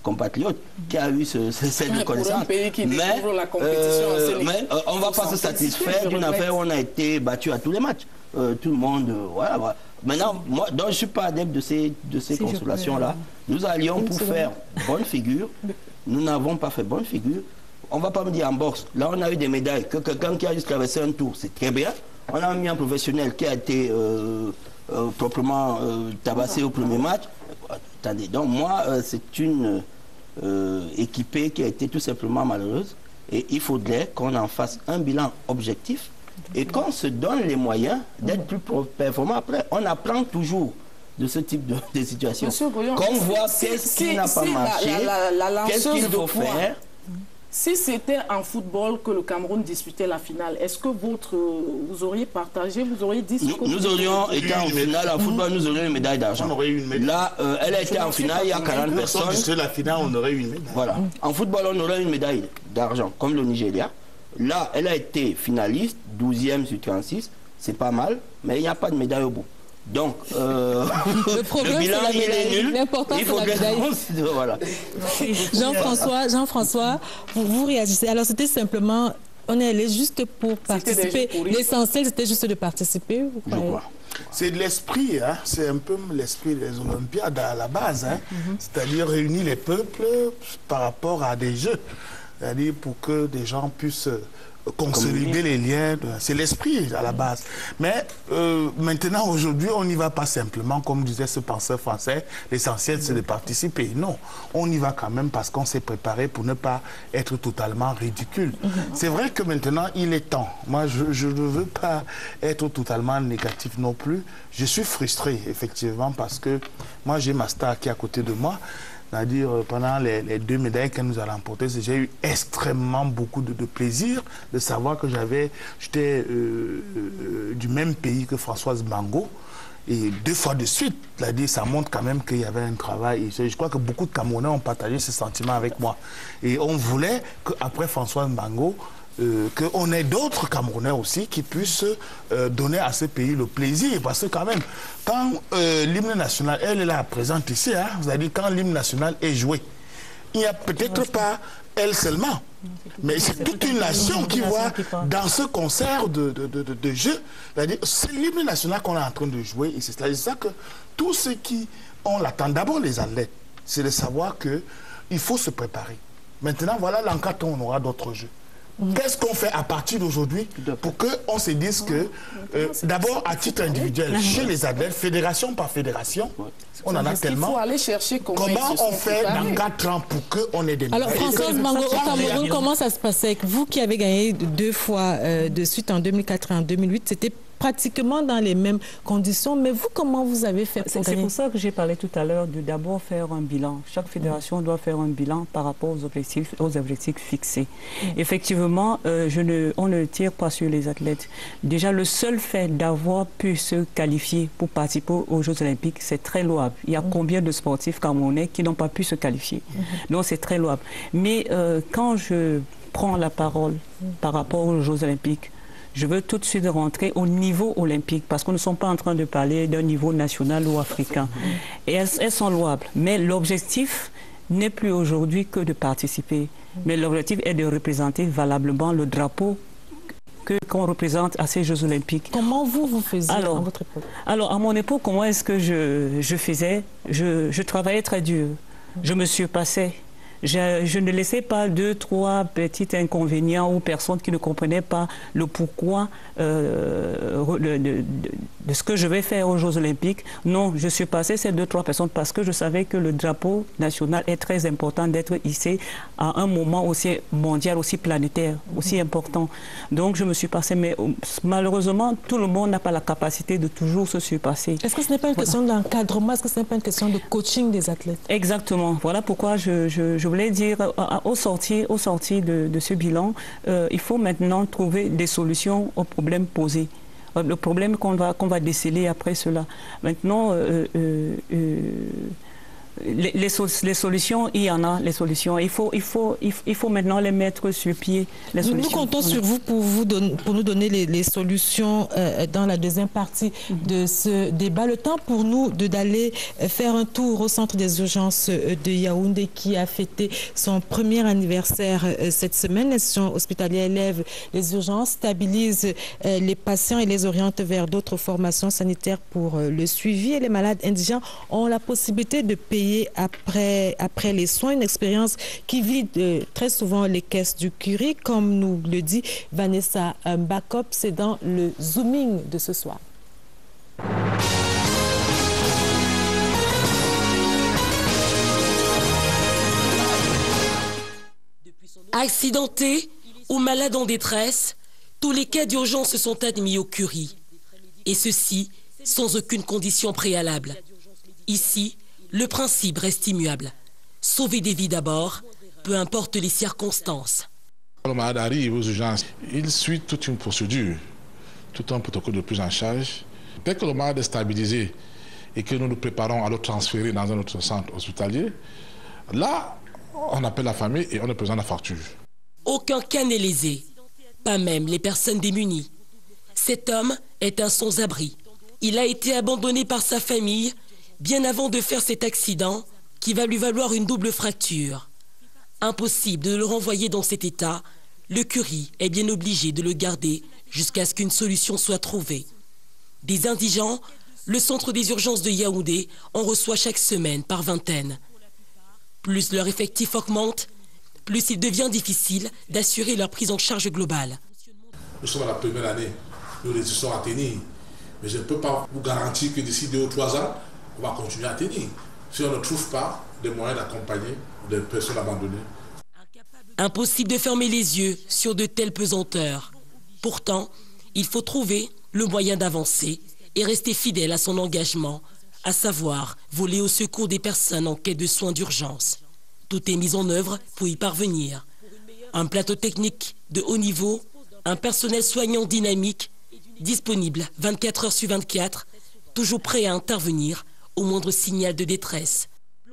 compatriote qui a eu cette reconnaissance. Mais on ne va pas se satisfaire d'une affaire où on a été battu à tous les matchs. Tout le monde, voilà. Maintenant, moi, donc, je ne suis pas adepte de ces consolations-là. Nous allions pour faire bonne figure. Nous n'avons pas fait bonne figure. On ne va pas me dire en boxe. Là, on a eu des médailles. Que quelqu'un qui a juste traversé un tour, c'est très bien. On a mis un professionnel qui a été proprement tabassé au premier match. Attendez, donc moi, c'est une équipée qui a été tout simplement malheureuse. Et il faudrait qu'on en fasse un bilan objectif et qu'on se donne les moyens d'être plus performant. Après, on apprend toujours de ce type de situation. Qu'on voit qu'est-ce qui n'a pas marché, qu'est-ce qu'il faut faire. Si c'était en football que le Cameroun disputait la finale, est-ce que vous auriez partagé, vous auriez dit ce que nous aurions été en finale en football, nous aurions une médaille d'argent. Là, elle a été en finale, il y a 40 personnes. Si la finale, on aurait eu une médaille. Voilà. En football, on aurait une médaille d'argent, comme le Nigeria. Là, elle a été finaliste, 12e sur 36, c'est pas mal, mais il n'y a pas de médaille au bout. Donc, le bilan, il est nul. Il faut que voilà. Jean-François, vous réagissez. Alors, c'était simplement, on est allé juste pour participer. L'essentiel, c'était juste de participer. C'est de l'esprit, hein? C'est un peu l'esprit des Olympiades à la base, hein? C'est-à-dire réunir les peuples par rapport à des jeux. C'est-à-dire pour que des gens puissent consolider les liens, c'est l'esprit à la base. Mais maintenant, aujourd'hui, on n'y va pas simplement, comme disait ce penseur français, l'essentiel c'est de participer. Non, on y va quand même parce qu'on s'est préparé pour ne pas être totalement ridicule. C'est vrai que maintenant, il est temps. Moi, je ne veux pas être totalement négatif non plus. Je suis frustré, effectivement, parce que moi, j'ai ma star qui est à côté de moi. C'est-à-dire, pendant les 2 médailles qu'elle nous a remportées, j'ai eu extrêmement beaucoup de plaisir de savoir que j'étais du même pays que Françoise Mbango. Et 2 fois de suite, c'est-à-dire, ça montre quand même qu'il y avait un travail. Et je crois que beaucoup de Camerounais ont partagé ce sentiment avec moi. Et on voulait qu'après Françoise Mbango, qu'on ait d'autres Camerounais aussi qui puissent donner à ce pays le plaisir. Parce que quand même, quand l'hymne national, elle est là présente ici, hein, vous avez dit quand l'hymne national est joué, il n'y a peut-être pas elle seulement, mais c'est toute une nation qui voit dans ce concert de jeux, c'est l'hymne national qu'on est en train de jouer. Et c'est ça que tous ceux qui ont l'attente, d'abord les athlètes, c'est de savoir qu'il faut se préparer. Maintenant, voilà l'encadrement, on aura d'autres jeux. Qu'est-ce qu'on fait à partir d'aujourd'hui pour qu'on se dise que, d'abord à titre individuel, chez les athlètes, fédération par fédération, on en a tellement. Il faut aller chercher comment on fait dans 4 ans pour qu'on ait des médailles. Alors Françoise Mbango, au Cameroun, comment ça se passait? Vous qui avez gagné 2 fois de suite en 2004 et en 2008, c'était pratiquement dans les mêmes conditions, mais vous, comment vous avez fait pour gagner? C'est pour ça que j'ai parlé tout à l'heure de d'abord faire un bilan. Chaque fédération doit faire un bilan par rapport aux objectifs fixés. Effectivement, on ne tire pas sur les athlètes. Déjà, le seul fait d'avoir pu se qualifier pour participer aux Jeux Olympiques, c'est très louable. Il y a combien de sportifs camerounais qui n'ont pas pu se qualifier? Donc, c'est très louable. Mais quand je prends la parole par rapport aux Jeux Olympiques, je veux tout de suite rentrer au niveau olympique, parce que nous ne sommes pas en train de parler d'un niveau national ou africain. Et elles sont louables. Mais l'objectif n'est plus aujourd'hui que de participer. Mais l'objectif est de représenter valablement le drapeau qu'on représente à ces Jeux Olympiques. Comment vous faisiez à votre époque? Alors, à mon époque, comment est-ce que je faisais? Je travaillais très dur. Je me surpassais. Je ne laissais pas 2, 3 petits inconvénients ou personnes qui ne comprenaient pas le pourquoi de ce que je vais faire aux Jeux Olympiques. Non, je suis passé ces 2, 3 personnes parce que je savais que le drapeau national est très important d'être hissé à un moment aussi mondial, aussi planétaire, aussi important. Donc je me suis passé, mais malheureusement, tout le monde n'a pas la capacité de toujours se surpasser. Est-ce que ce n'est pas une question d'encadrement? Est-ce que ce n'est pas une question de coaching des athlètes? Exactement. Voilà pourquoi je voulais dire, au sorti de ce bilan, il faut maintenant trouver des solutions aux problèmes posés. Le problème qu'on va déceler après cela. Maintenant, les solutions, il y en a, les solutions. Il faut maintenant les mettre sur pied. Nous comptons sur vous pour nous donner les solutions dans la deuxième partie de ce débat. Le temps pour nous d'aller faire un tour au centre des urgences de Yaoundé qui a fêté son premier anniversaire cette semaine. L'institution hospitalière élève les urgences, stabilise les patients et les oriente vers d'autres formations sanitaires pour le suivi. Et les malades indigents ont la possibilité de payer après les soins, une expérience qui vide très souvent les caisses du Curie, comme nous le dit Vanessa Mbakop. C'est dans le zooming de ce soir. Accidentés ou malades en détresse, tous les cas d'urgence se sont admis au Curie. Et ceci sans aucune condition préalable. Ici, le principe reste immuable. Sauver des vies d'abord, peu importe les circonstances. Le malade arrive aux urgences, il suit toute une procédure, tout un protocole de prise en charge. Dès que le malade est stabilisé et que nous nous préparons à le transférer dans un autre centre hospitalier, là, on appelle la famille et on leur présente la facture. Aucun cas n'est lésé, pas même les personnes démunies. Cet homme est un sans-abri. Il a été abandonné par sa famille bien avant de faire cet accident qui va lui valoir une double fracture. Impossible de le renvoyer dans cet état, le Curie est bien obligé de le garder jusqu'à ce qu'une solution soit trouvée. Des indigents, le centre des urgences de Yaoundé en reçoit chaque semaine par vingtaine. Plus leur effectif augmente, plus il devient difficile d'assurer leur prise en charge globale. Nous sommes à la première année, nous résistons à tenir. Mais je ne peux pas vous garantir que d'ici 2 ou 3 ans, on va continuer à tenir. Si on ne trouve pas des moyens d'accompagner des personnes abandonnées. Impossible de fermer les yeux sur de telles pesanteurs. Pourtant, il faut trouver le moyen d'avancer et rester fidèle à son engagement, à savoir voler au secours des personnes en quête de soins d'urgence. Tout est mis en œuvre pour y parvenir. Un plateau technique de haut niveau, un personnel soignant dynamique, disponible 24 heures sur 24, toujours prêt à intervenir au moindre signal de détresse.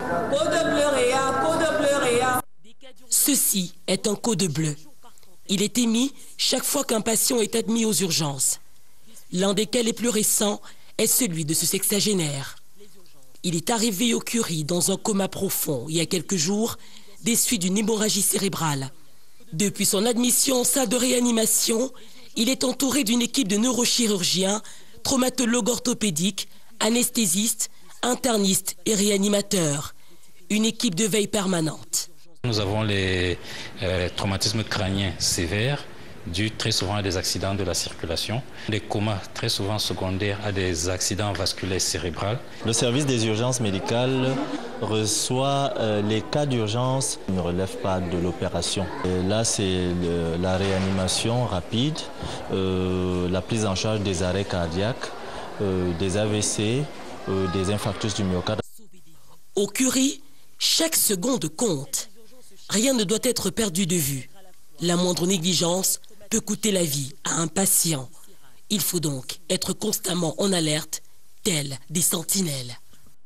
Ceci est un code bleu. Il est émis chaque fois qu'un patient est admis aux urgences. L'un des cas les plus récents est celui de ce sexagénaire. Il est arrivé au Curie dans un coma profond il y a quelques jours, des suites d'une hémorragie cérébrale. Depuis son admission en salle de réanimation, il est entouré d'une équipe de neurochirurgiens, traumatologues orthopédiques, anesthésistes, internistes et réanimateurs. Une équipe de veille permanente. Nous avons les traumatismes crâniens sévères, dus très souvent à des accidents de la circulation, des comas très souvent secondaires à des accidents vasculaires cérébraux. Le service des urgences médicales reçoit les cas d'urgence, ne relève pas de l'opération. Là, c'est la réanimation rapide, la prise en charge des arrêts cardiaques, des AVC, des infarctus du myocarde. Au Curie, chaque seconde compte. Rien ne doit être perdu de vue. La moindre négligence peut coûter la vie à un patient. Il faut donc être constamment en alerte, tels des sentinelles.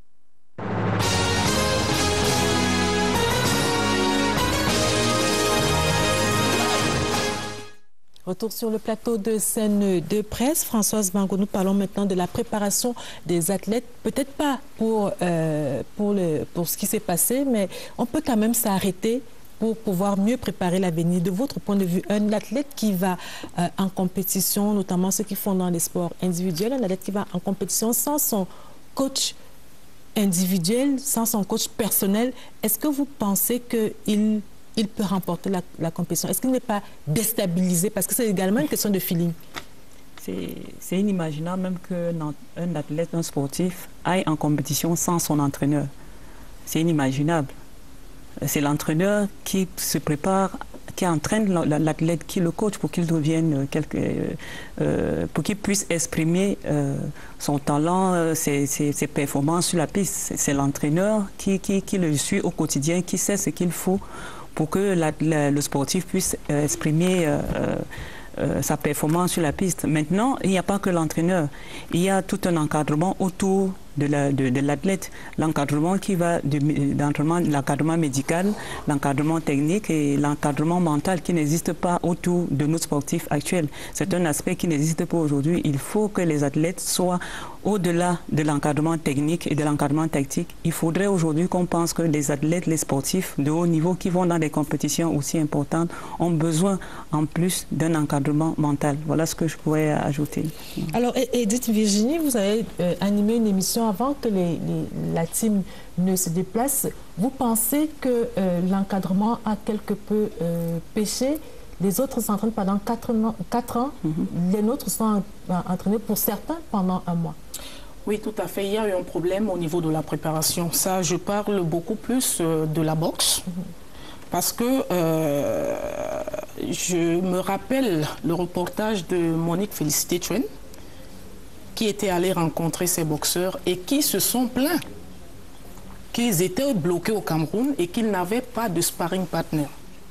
Retour sur le plateau de scène de presse. Françoise Bango, nous parlons maintenant de la préparation des athlètes. Peut-être pas pour ce qui s'est passé, mais on peut quand même s'arrêter pour pouvoir mieux préparer l'avenir. De votre point de vue, un athlète qui va en compétition, notamment ceux qui font dans les sports individuels, un athlète qui va en compétition sans son coach individuel, sans son coach personnel, est-ce que vous pensez qu'il peut remporter la compétition? Est-ce qu'il n'est pas déstabilisé? Parce que c'est également une question de feeling. C'est inimaginable même qu'un athlète, un sportif, aille en compétition sans son entraîneur. C'est inimaginable. C'est l'entraîneur qui se prépare, qui entraîne l'athlète, qui le coach pour qu'il devienne pour qu'il puisse exprimer son talent, ses performances sur la piste. C'est l'entraîneur qui le suit au quotidien, qui sait ce qu'il faut pour que le sportif puisse exprimer sa performance sur la piste. Maintenant, il n'y a pas que l'entraîneur. Il y a tout un encadrement autour de l'athlète. L'encadrement qui va l'encadrement médical, l'encadrement technique et l'encadrement mental qui n'existe pas autour de nos sportifs actuels. C'est un aspect qui n'existe pas aujourd'hui. Il faut que les athlètes soient au-delà de l'encadrement technique et de l'encadrement tactique. Il faudrait aujourd'hui qu'on pense que les athlètes, les sportifs de haut niveau qui vont dans des compétitions aussi importantes ont besoin en plus d'un encadrement mental. Voilà ce que je pourrais ajouter. Alors, Edith Virginie, vous avez animé une émission avant que la team ne se déplace. Vous pensez que l'encadrement a quelque peu péché? Les autres s'entraînent pendant 4 ans. Les nôtres sont entraînés pour certains pendant 1 mois. Oui, tout à fait. Il y a eu un problème au niveau de la préparation. Ça, je parle beaucoup plus de la boxe. Parce que je me rappelle le reportage de Monique Félicité Tchouène qui était allée rencontrer ces boxeurs et qui se sont plaints qu'ils étaient bloqués au Cameroun et qu'ils n'avaient pas de sparring partner.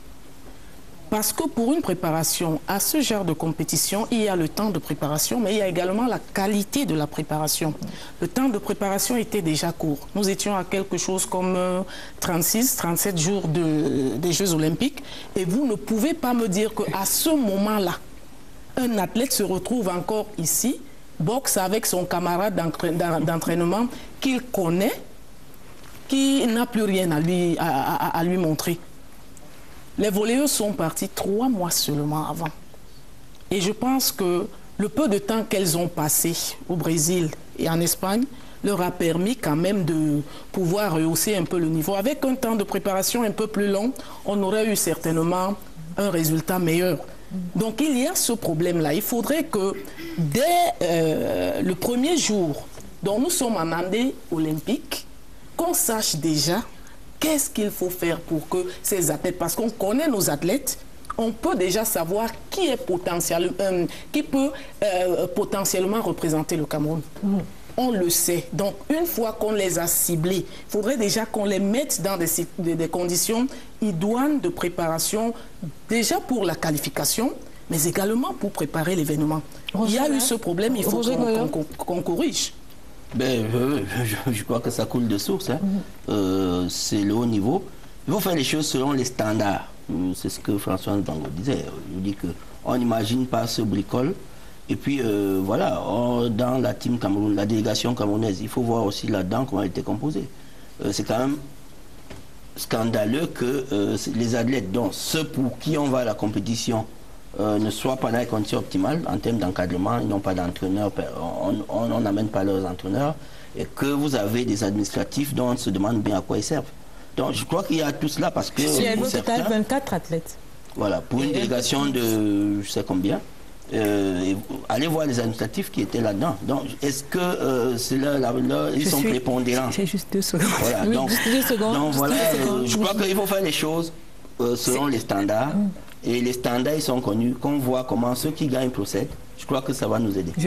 Parce que pour une préparation à ce genre de compétition, il y a le temps de préparation, mais il y a également la qualité de la préparation. Le temps de préparation était déjà court. Nous étions à quelque chose comme 36-37 jours des Jeux Olympiques. Et vous ne pouvez pas me dire qu'à ce moment-là, un athlète se retrouve encore ici, boxe avec son camarade d'entraînement qu'il connaît, qui n'a plus rien à lui montrer. Les volleyeuses sont parties 3 mois seulement avant. Et je pense que le peu de temps qu'elles ont passé au Brésil et en Espagne leur a permis quand même de pouvoir rehausser un peu le niveau. Avec un temps de préparation un peu plus long, on aurait eu certainement un résultat meilleur. Donc il y a ce problème-là. Il faudrait que dès le premier jour dont nous sommes en année olympique, qu'on sache déjà qu'est-ce qu'il faut faire pour que ces athlètes, parce qu'on connaît nos athlètes, on peut déjà savoir qui peut potentiellement représenter le Cameroun. On le sait. Donc, une fois qu'on les a ciblés, il faudrait déjà qu'on les mette dans des conditions idoines de préparation, déjà pour la qualification, mais également pour préparer l'événement. Il y a eu ce problème, il faut qu'on corrige. Ben, je crois que ça coule de source. Hein. C'est le haut niveau. Il faut faire les choses selon les standards. C'est ce que François Ndango disait. Il dit qu'on n'imagine pas ce bricole. Et puis, voilà, dans la team Cameroun, la délégation camerounaise, il faut voir aussi là-dedans comment elle était composée. C'est quand même scandaleux que les athlètes, dont ceux pour qui on va à la compétition, ne soient pas dans les conditions optimales en termes d'encadrement, ils n'ont pas d'entraîneur, on n'amène pas leurs entraîneurs, et que vous avez des administratifs dont on se demande bien à quoi ils servent. Donc je crois qu'il y a tout cela parce que... Il y a au total 24 athlètes. Voilà, pour une délégation de je sais combien, allez voir les administratifs qui étaient là-dedans. Donc est-ce que c'est là, ils sont prépondérants? C'est juste 2 secondes. Voilà, oui, donc, juste 2 secondes. Donc voilà, je crois qu'il faut faire les choses selon les standards. Et les standards, ils sont connus. Qu'on voit comment ceux qui gagnent procèdent, je crois que ça va nous aider.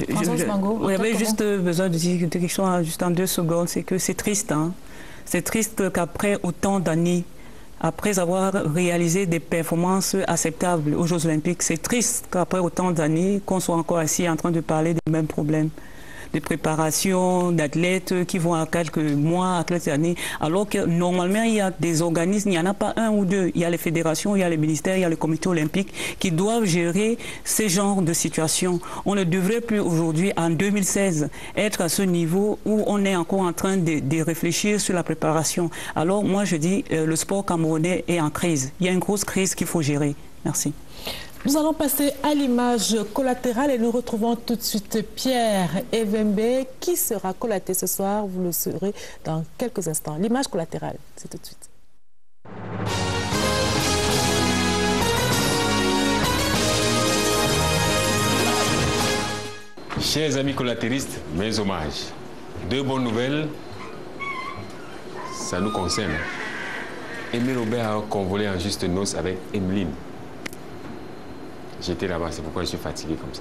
J'avais juste besoin de dire quelque chose juste en 2 secondes. C'est que c'est triste. Hein? C'est triste qu'après autant d'années, après avoir réalisé des performances acceptables aux Jeux Olympiques, c'est triste qu'après autant d'années, qu'on soit encore assis en train de parler des mêmes problèmes de préparation d'athlètes qui vont à quelques mois, à quelques années, alors que normalement il y a des organismes, il n'y en a pas 1 ou 2, il y a les fédérations, il y a les ministères, il y a le comité olympique qui doivent gérer ces genres de situations. On ne devrait plus aujourd'hui, en 2016, être à ce niveau où on est encore en train de réfléchir sur la préparation. Alors moi je dis, le sport camerounais est en crise. Il y a une grosse crise qu'il faut gérer. Merci. Nous allons passer à l'image collatérale et nous retrouvons tout de suite Pierre Evembe qui sera collaté ce soir. Vous le saurez dans quelques instants. L'image collatérale, c'est tout de suite. Chers amis collatéristes, mes hommages. 2 bonnes nouvelles, ça nous concerne. Aimé Robert a convolé en juste noces avec Emeline. J'étais là-bas, c'est pourquoi je suis fatigué comme ça.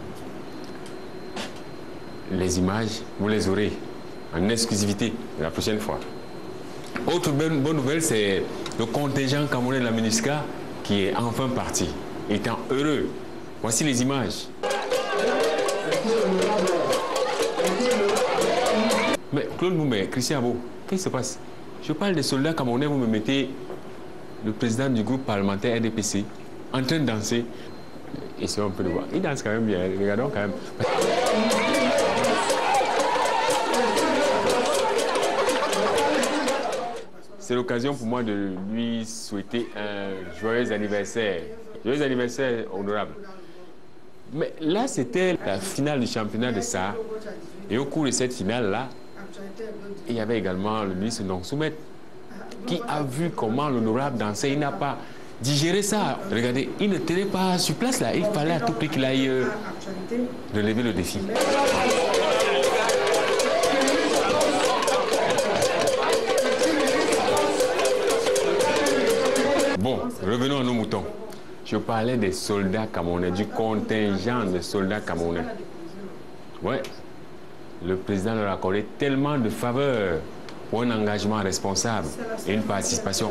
Les images, vous les aurez en exclusivité la prochaine fois. Autre bonne nouvelle, c'est le contingent camerounais de la MINUSCA qui est enfin parti, étant heureux. Voici les images. Mais Claude Moumé, Christian Abo, qu'est-ce qui se passe? Je parle des soldats camerounais, vous me mettez le président du groupe parlementaire RDPC en train de danser. Et si on peut le voir, il danse quand même bien, regardons quand même. C'est l'occasion pour moi de lui souhaiter un joyeux anniversaire. Joyeux anniversaire honorable. Mais là, c'était la finale du championnat de ça. Et au cours de cette finale-là, il y avait également le ministre Ndong Soumet qui a vu comment l'honorable dansait. Il n'a pas digéré ça. Regardez, il ne tenait pas sur place là. Il fallait à tout prix qu'il aille relever le défi. Bon, revenons à nos moutons. Je parlais des soldats camerounais, du contingent de soldats camerounais. Ouais, le président leur a accordé tellement de faveurs pour un engagement responsable et une participation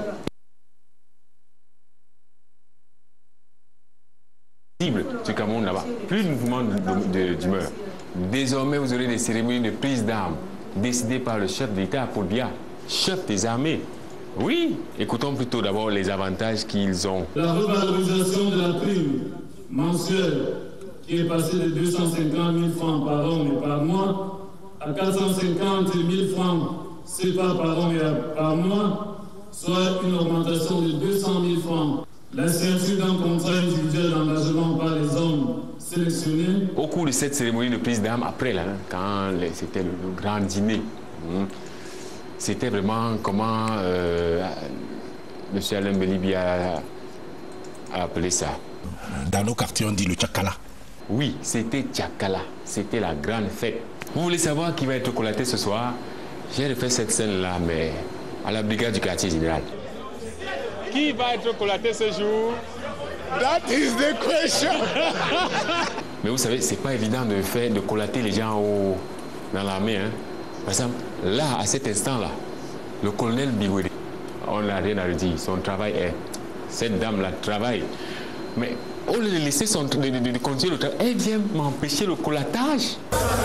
du Cameroun là-bas. Plus de mouvement d'humeur. Désormais, vous aurez des cérémonies de prise d'armes décidées par le chef d'État, Paul Biya, chef des armées. Oui, écoutons plutôt d'abord les avantages qu'ils ont. La revalorisation de la prime mensuelle qui est passée de 250 000 francs par an et par mois à 450 000 francs CFA par an et par mois, soit une augmentation de 200 000 francs. La signature d'un contrat individuel d'engagement par les hommes sélectionnés. Au cours de cette cérémonie de prise d'armes, après, là, quand c'était le grand dîner, c'était vraiment comment M. Alain Belibi a appelé ça. Dans nos quartiers, on dit le Tchakala. Oui, c'était Tchakala. C'était la grande fête. Vous voulez savoir qui va être collaté ce soir? J'ai refait cette scène-là, mais à la brigade du quartier général. Qui va être collaté ce jour? That is the question. Mais vous savez, c'est pas évident de collater les gens dans l'armée. Hein. Par exemple, là, à cet instant-là, le colonel Bigwede, on n'a rien à redire. Son travail est... Cette dame-là travaille. Mais au lieu de laisser de continuer le travail, elle vient m'empêcher le collatage.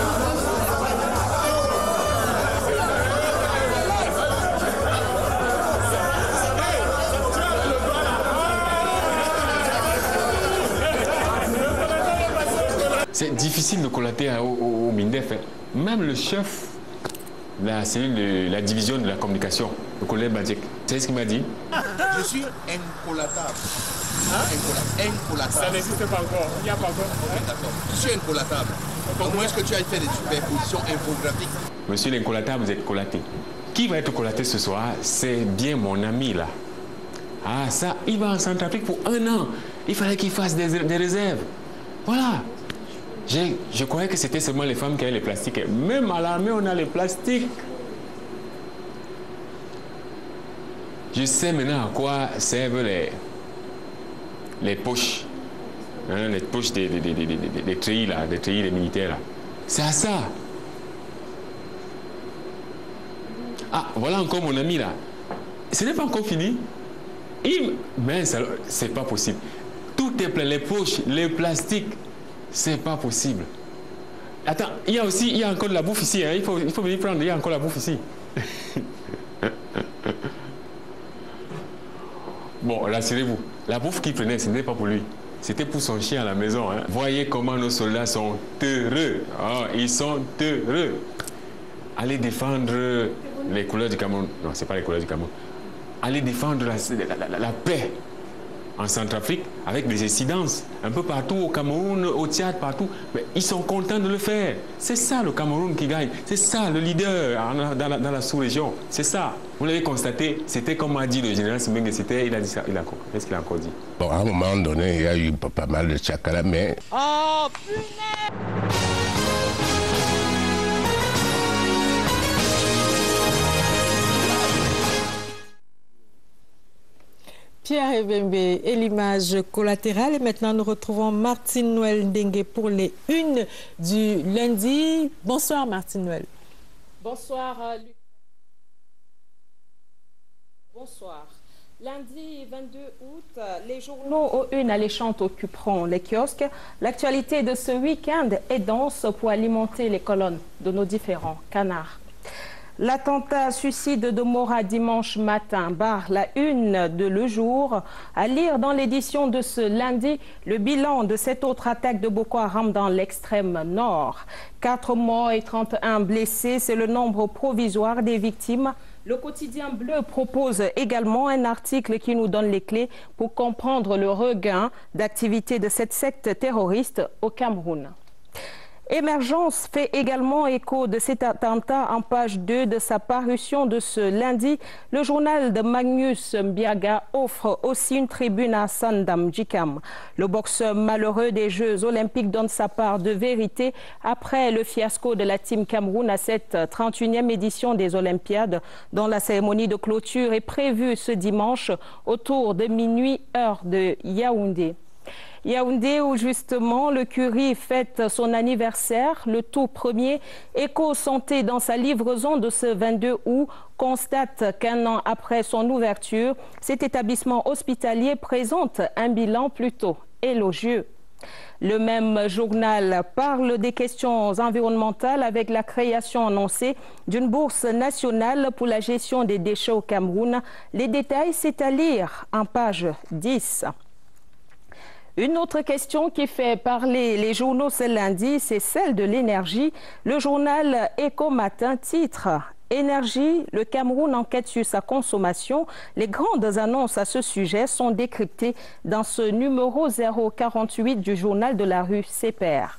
C'est difficile de collater au MINDEF. Même le chef de la cellule de la division de la communication, le collègue Badjek, vous savez ce qu'il m'a dit? Je suis incollatable. Incollatable. Ça n'existe pas encore. Il n'y a pas encore. D'accord. Je suis incollatable. Comment est-ce que tu as fait des superpositions infographiques? Monsieur l'incollatable, vous êtes collaté. Qui va être collaté ce soir? C'est bien mon ami là. Ah ça, il va en Centrafrique pour 1 an. Il fallait qu'il fasse des réserves. Voilà. Je croyais que c'était seulement les femmes qui avaient les plastiques. Même à l'armée, on a les plastiques. Je sais maintenant à quoi servent les poches. Hein, les poches des treillis, là, des treillis des militaires. C'est à ça. Ah, voilà encore mon ami là. Ce n'est pas encore fini. Mais c'est pas possible. Tout est plein. Les poches, les plastiques. C'est pas possible. Attends, il y a encore de la bouffe ici. Hein. Il faut venir prendre. Il y a encore la bouffe ici. Bon, rassurez-vous. La bouffe qu'il prenait, ce n'était pas pour lui. C'était pour son chien à la maison. Hein. Voyez comment nos soldats sont heureux. Oh, ils sont heureux. Allez défendre les couleurs du Cameroun. Non, ce n'est pas les couleurs du Cameroun. Allez défendre la paix en Centrafrique avec des incidences un peu partout au Cameroun, au Tchad, partout. Mais ils sont contents de le faire. C'est ça le Cameroun qui gagne. C'est ça le leader dans la sous-région. C'est ça. Vous l'avez constaté, c'était comme a dit le général Simengue, il a dit ça. Qu'est-ce qu'il a encore dit? Bon, à un moment donné, il y a eu pas mal de Tchakala, mais... Oh, punaise! Pierre Ebembe et l'image collatérale. Et maintenant, nous retrouvons Martine Noël Ndengue pour les unes du lundi. Bonsoir, Martine Noël. Bonsoir, Luc. Bonsoir. Lundi 22 août, les journaux aux unes alléchantes occuperont les kiosques. L'actualité de ce week-end est dense pour alimenter les colonnes de nos différents canards. L'attentat suicide de Mora dimanche matin barre la une de Le Jour. À lire dans l'édition de ce lundi, le bilan de cette autre attaque de Boko Haram dans l'extrême nord. 4 morts et 31 blessés, c'est le nombre provisoire des victimes. Le quotidien Bleu propose également un article qui nous donne les clés pour comprendre le regain d'activité de cette secte terroriste au Cameroun. Émergence fait également écho de cet attentat en page 2 de sa parution de ce lundi. Le journal de Magnus Mbiaga offre aussi une tribune à Sandam Djikam. Le boxeur malheureux des Jeux olympiques donne sa part de vérité après le fiasco de la Team Cameroun à cette 31e édition des Olympiades, dont la cérémonie de clôture est prévue ce dimanche autour de minuit, heure de Yaoundé. Yaoundé où justement le Curie fête son anniversaire. Le tout premier Éco Santé dans sa livraison de ce 22 août constate qu'un an après son ouverture, cet établissement hospitalier présente un bilan plutôt élogieux. Le même journal parle des questions environnementales avec la création annoncée d'une bourse nationale pour la gestion des déchets au Cameroun. Les détails, c'est à lire en page 10. Une autre question qui fait parler les journaux ce lundi, c'est celle de l'énergie. Le journal Éco Matin titre « Énergie, le Cameroun enquête sur sa consommation ». Les grandes annonces à ce sujet sont décryptées dans ce numéro 048 du journal de la rue CPR.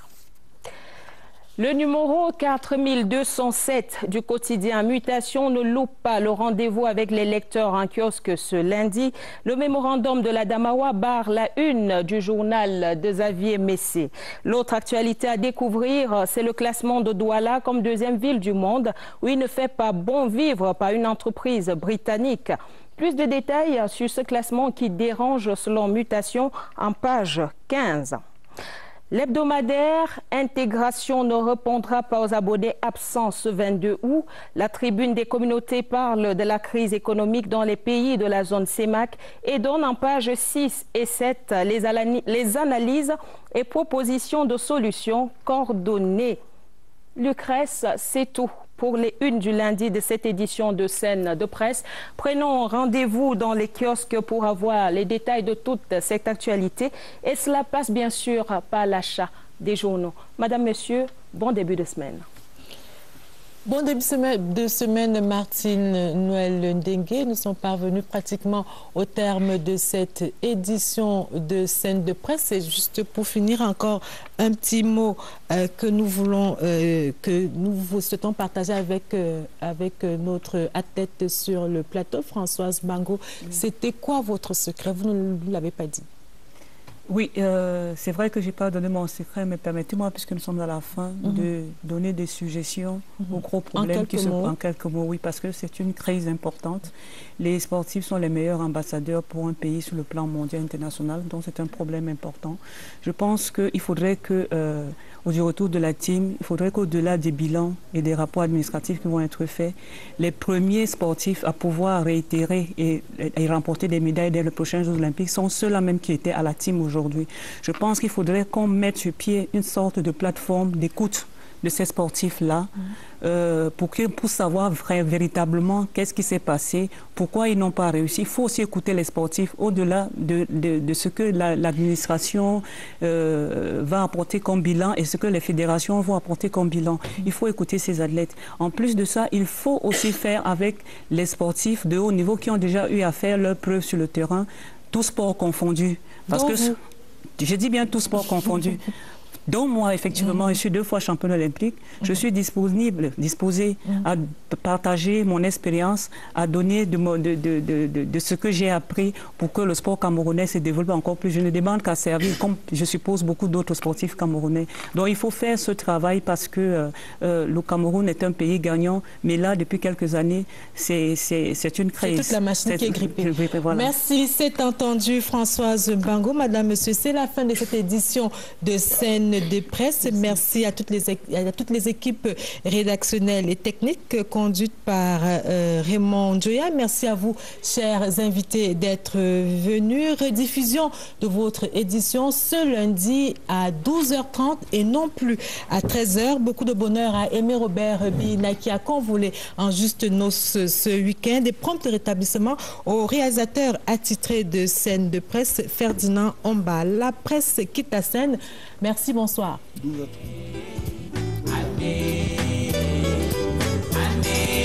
Le numéro 4207 du quotidien Mutation ne loupe pas le rendez-vous avec les lecteurs en kiosque ce lundi. Le mémorandum de la Damawa barre la une du journal de Xavier Messé. L'autre actualité à découvrir, c'est le classement de Douala comme deuxième ville du monde où il ne fait pas bon vivre par une entreprise britannique. Plus de détails sur ce classement qui dérange selon Mutation en page 15. L'hebdomadaire Intégration ne répondra pas aux abonnés absents ce 22 août. La tribune des communautés parle de la crise économique dans les pays de la zone CEMAC et donne en pages 6 et 7 les analyses et propositions de solutions coordonnées. Lucrèce, c'est tout pour les unes du lundi de cette édition de Scène de Presse. Prenons rendez-vous dans les kiosques pour avoir les détails de toute cette actualité. Et cela passe bien sûr par l'achat des journaux. Madame, Monsieur, bon début de semaine. Bon début de semaine, Martine Noël Ndengue. Nous sommes parvenus pratiquement au terme de cette édition de Scène de Presse. C'est juste pour finir encore un petit mot que nous souhaitons partager avec notre athlète sur le plateau, Françoise Bango. C'était quoi votre secret? Vous ne l'avez pas dit. Oui, c'est vrai que je n'ai pas donné mon secret, mais permettez-moi, puisque nous sommes à la fin, de donner des suggestions aux gros problèmes qui se posent en quelques mots. Oui, parce que c'est une crise importante. Les sportifs sont les meilleurs ambassadeurs pour un pays sur le plan mondial international, donc c'est un problème important. Je pense qu'il faudrait que, au retour de la team, il faudrait qu'au-delà des bilans et des rapports administratifs qui vont être faits, les premiers sportifs à pouvoir réitérer et remporter des médailles dès les prochains Jeux olympiques sont ceux-là même qui étaient à la team aujourd'hui. Je pense qu'il faudrait qu'on mette sur pied une sorte de plateforme d'écoute de ces sportifs-là pour savoir véritablement qu'est-ce qui s'est passé, pourquoi ils n'ont pas réussi. Il faut aussi écouter les sportifs au-delà de ce que l'administration va apporter comme bilan et ce que les fédérations vont apporter comme bilan. Il faut écouter ces athlètes. En plus de ça, il faut aussi faire avec les sportifs de haut niveau qui ont déjà eu à faire leurs preuves sur le terrain, tous sports confondus. Parce que je dis bien tous sports confondus. Donc moi, effectivement, je suis 2 fois championne olympique. Je suis disposée à partager mon expérience, à donner de ce que j'ai appris pour que le sport camerounais se développe encore plus. Je ne demande qu'à servir, comme je suppose beaucoup d'autres sportifs camerounais. Donc il faut faire ce travail parce que le Cameroun est un pays gagnant. Mais là, depuis quelques années, c'est une crise. C'est toute la machine qui est grippée. Voilà. Merci, c'est entendu, Françoise Bango. Madame, Monsieur, c'est la fin de cette édition de Scène de presse. Merci à toutes les équipes rédactionnelles et techniques conduites par Raymond Joya. Merci à vous, chers invités, d'être venus. Rediffusion de votre édition ce lundi à 12h30 et non plus à 13h. Beaucoup de bonheur à Aimé Robert Bina qui a convolé en juste noces ce week-end et prompt rétablissement au réalisateur attitré de scène de presse Ferdinand Omba. La presse quitte la scène. Merci, bonsoir. 12h30.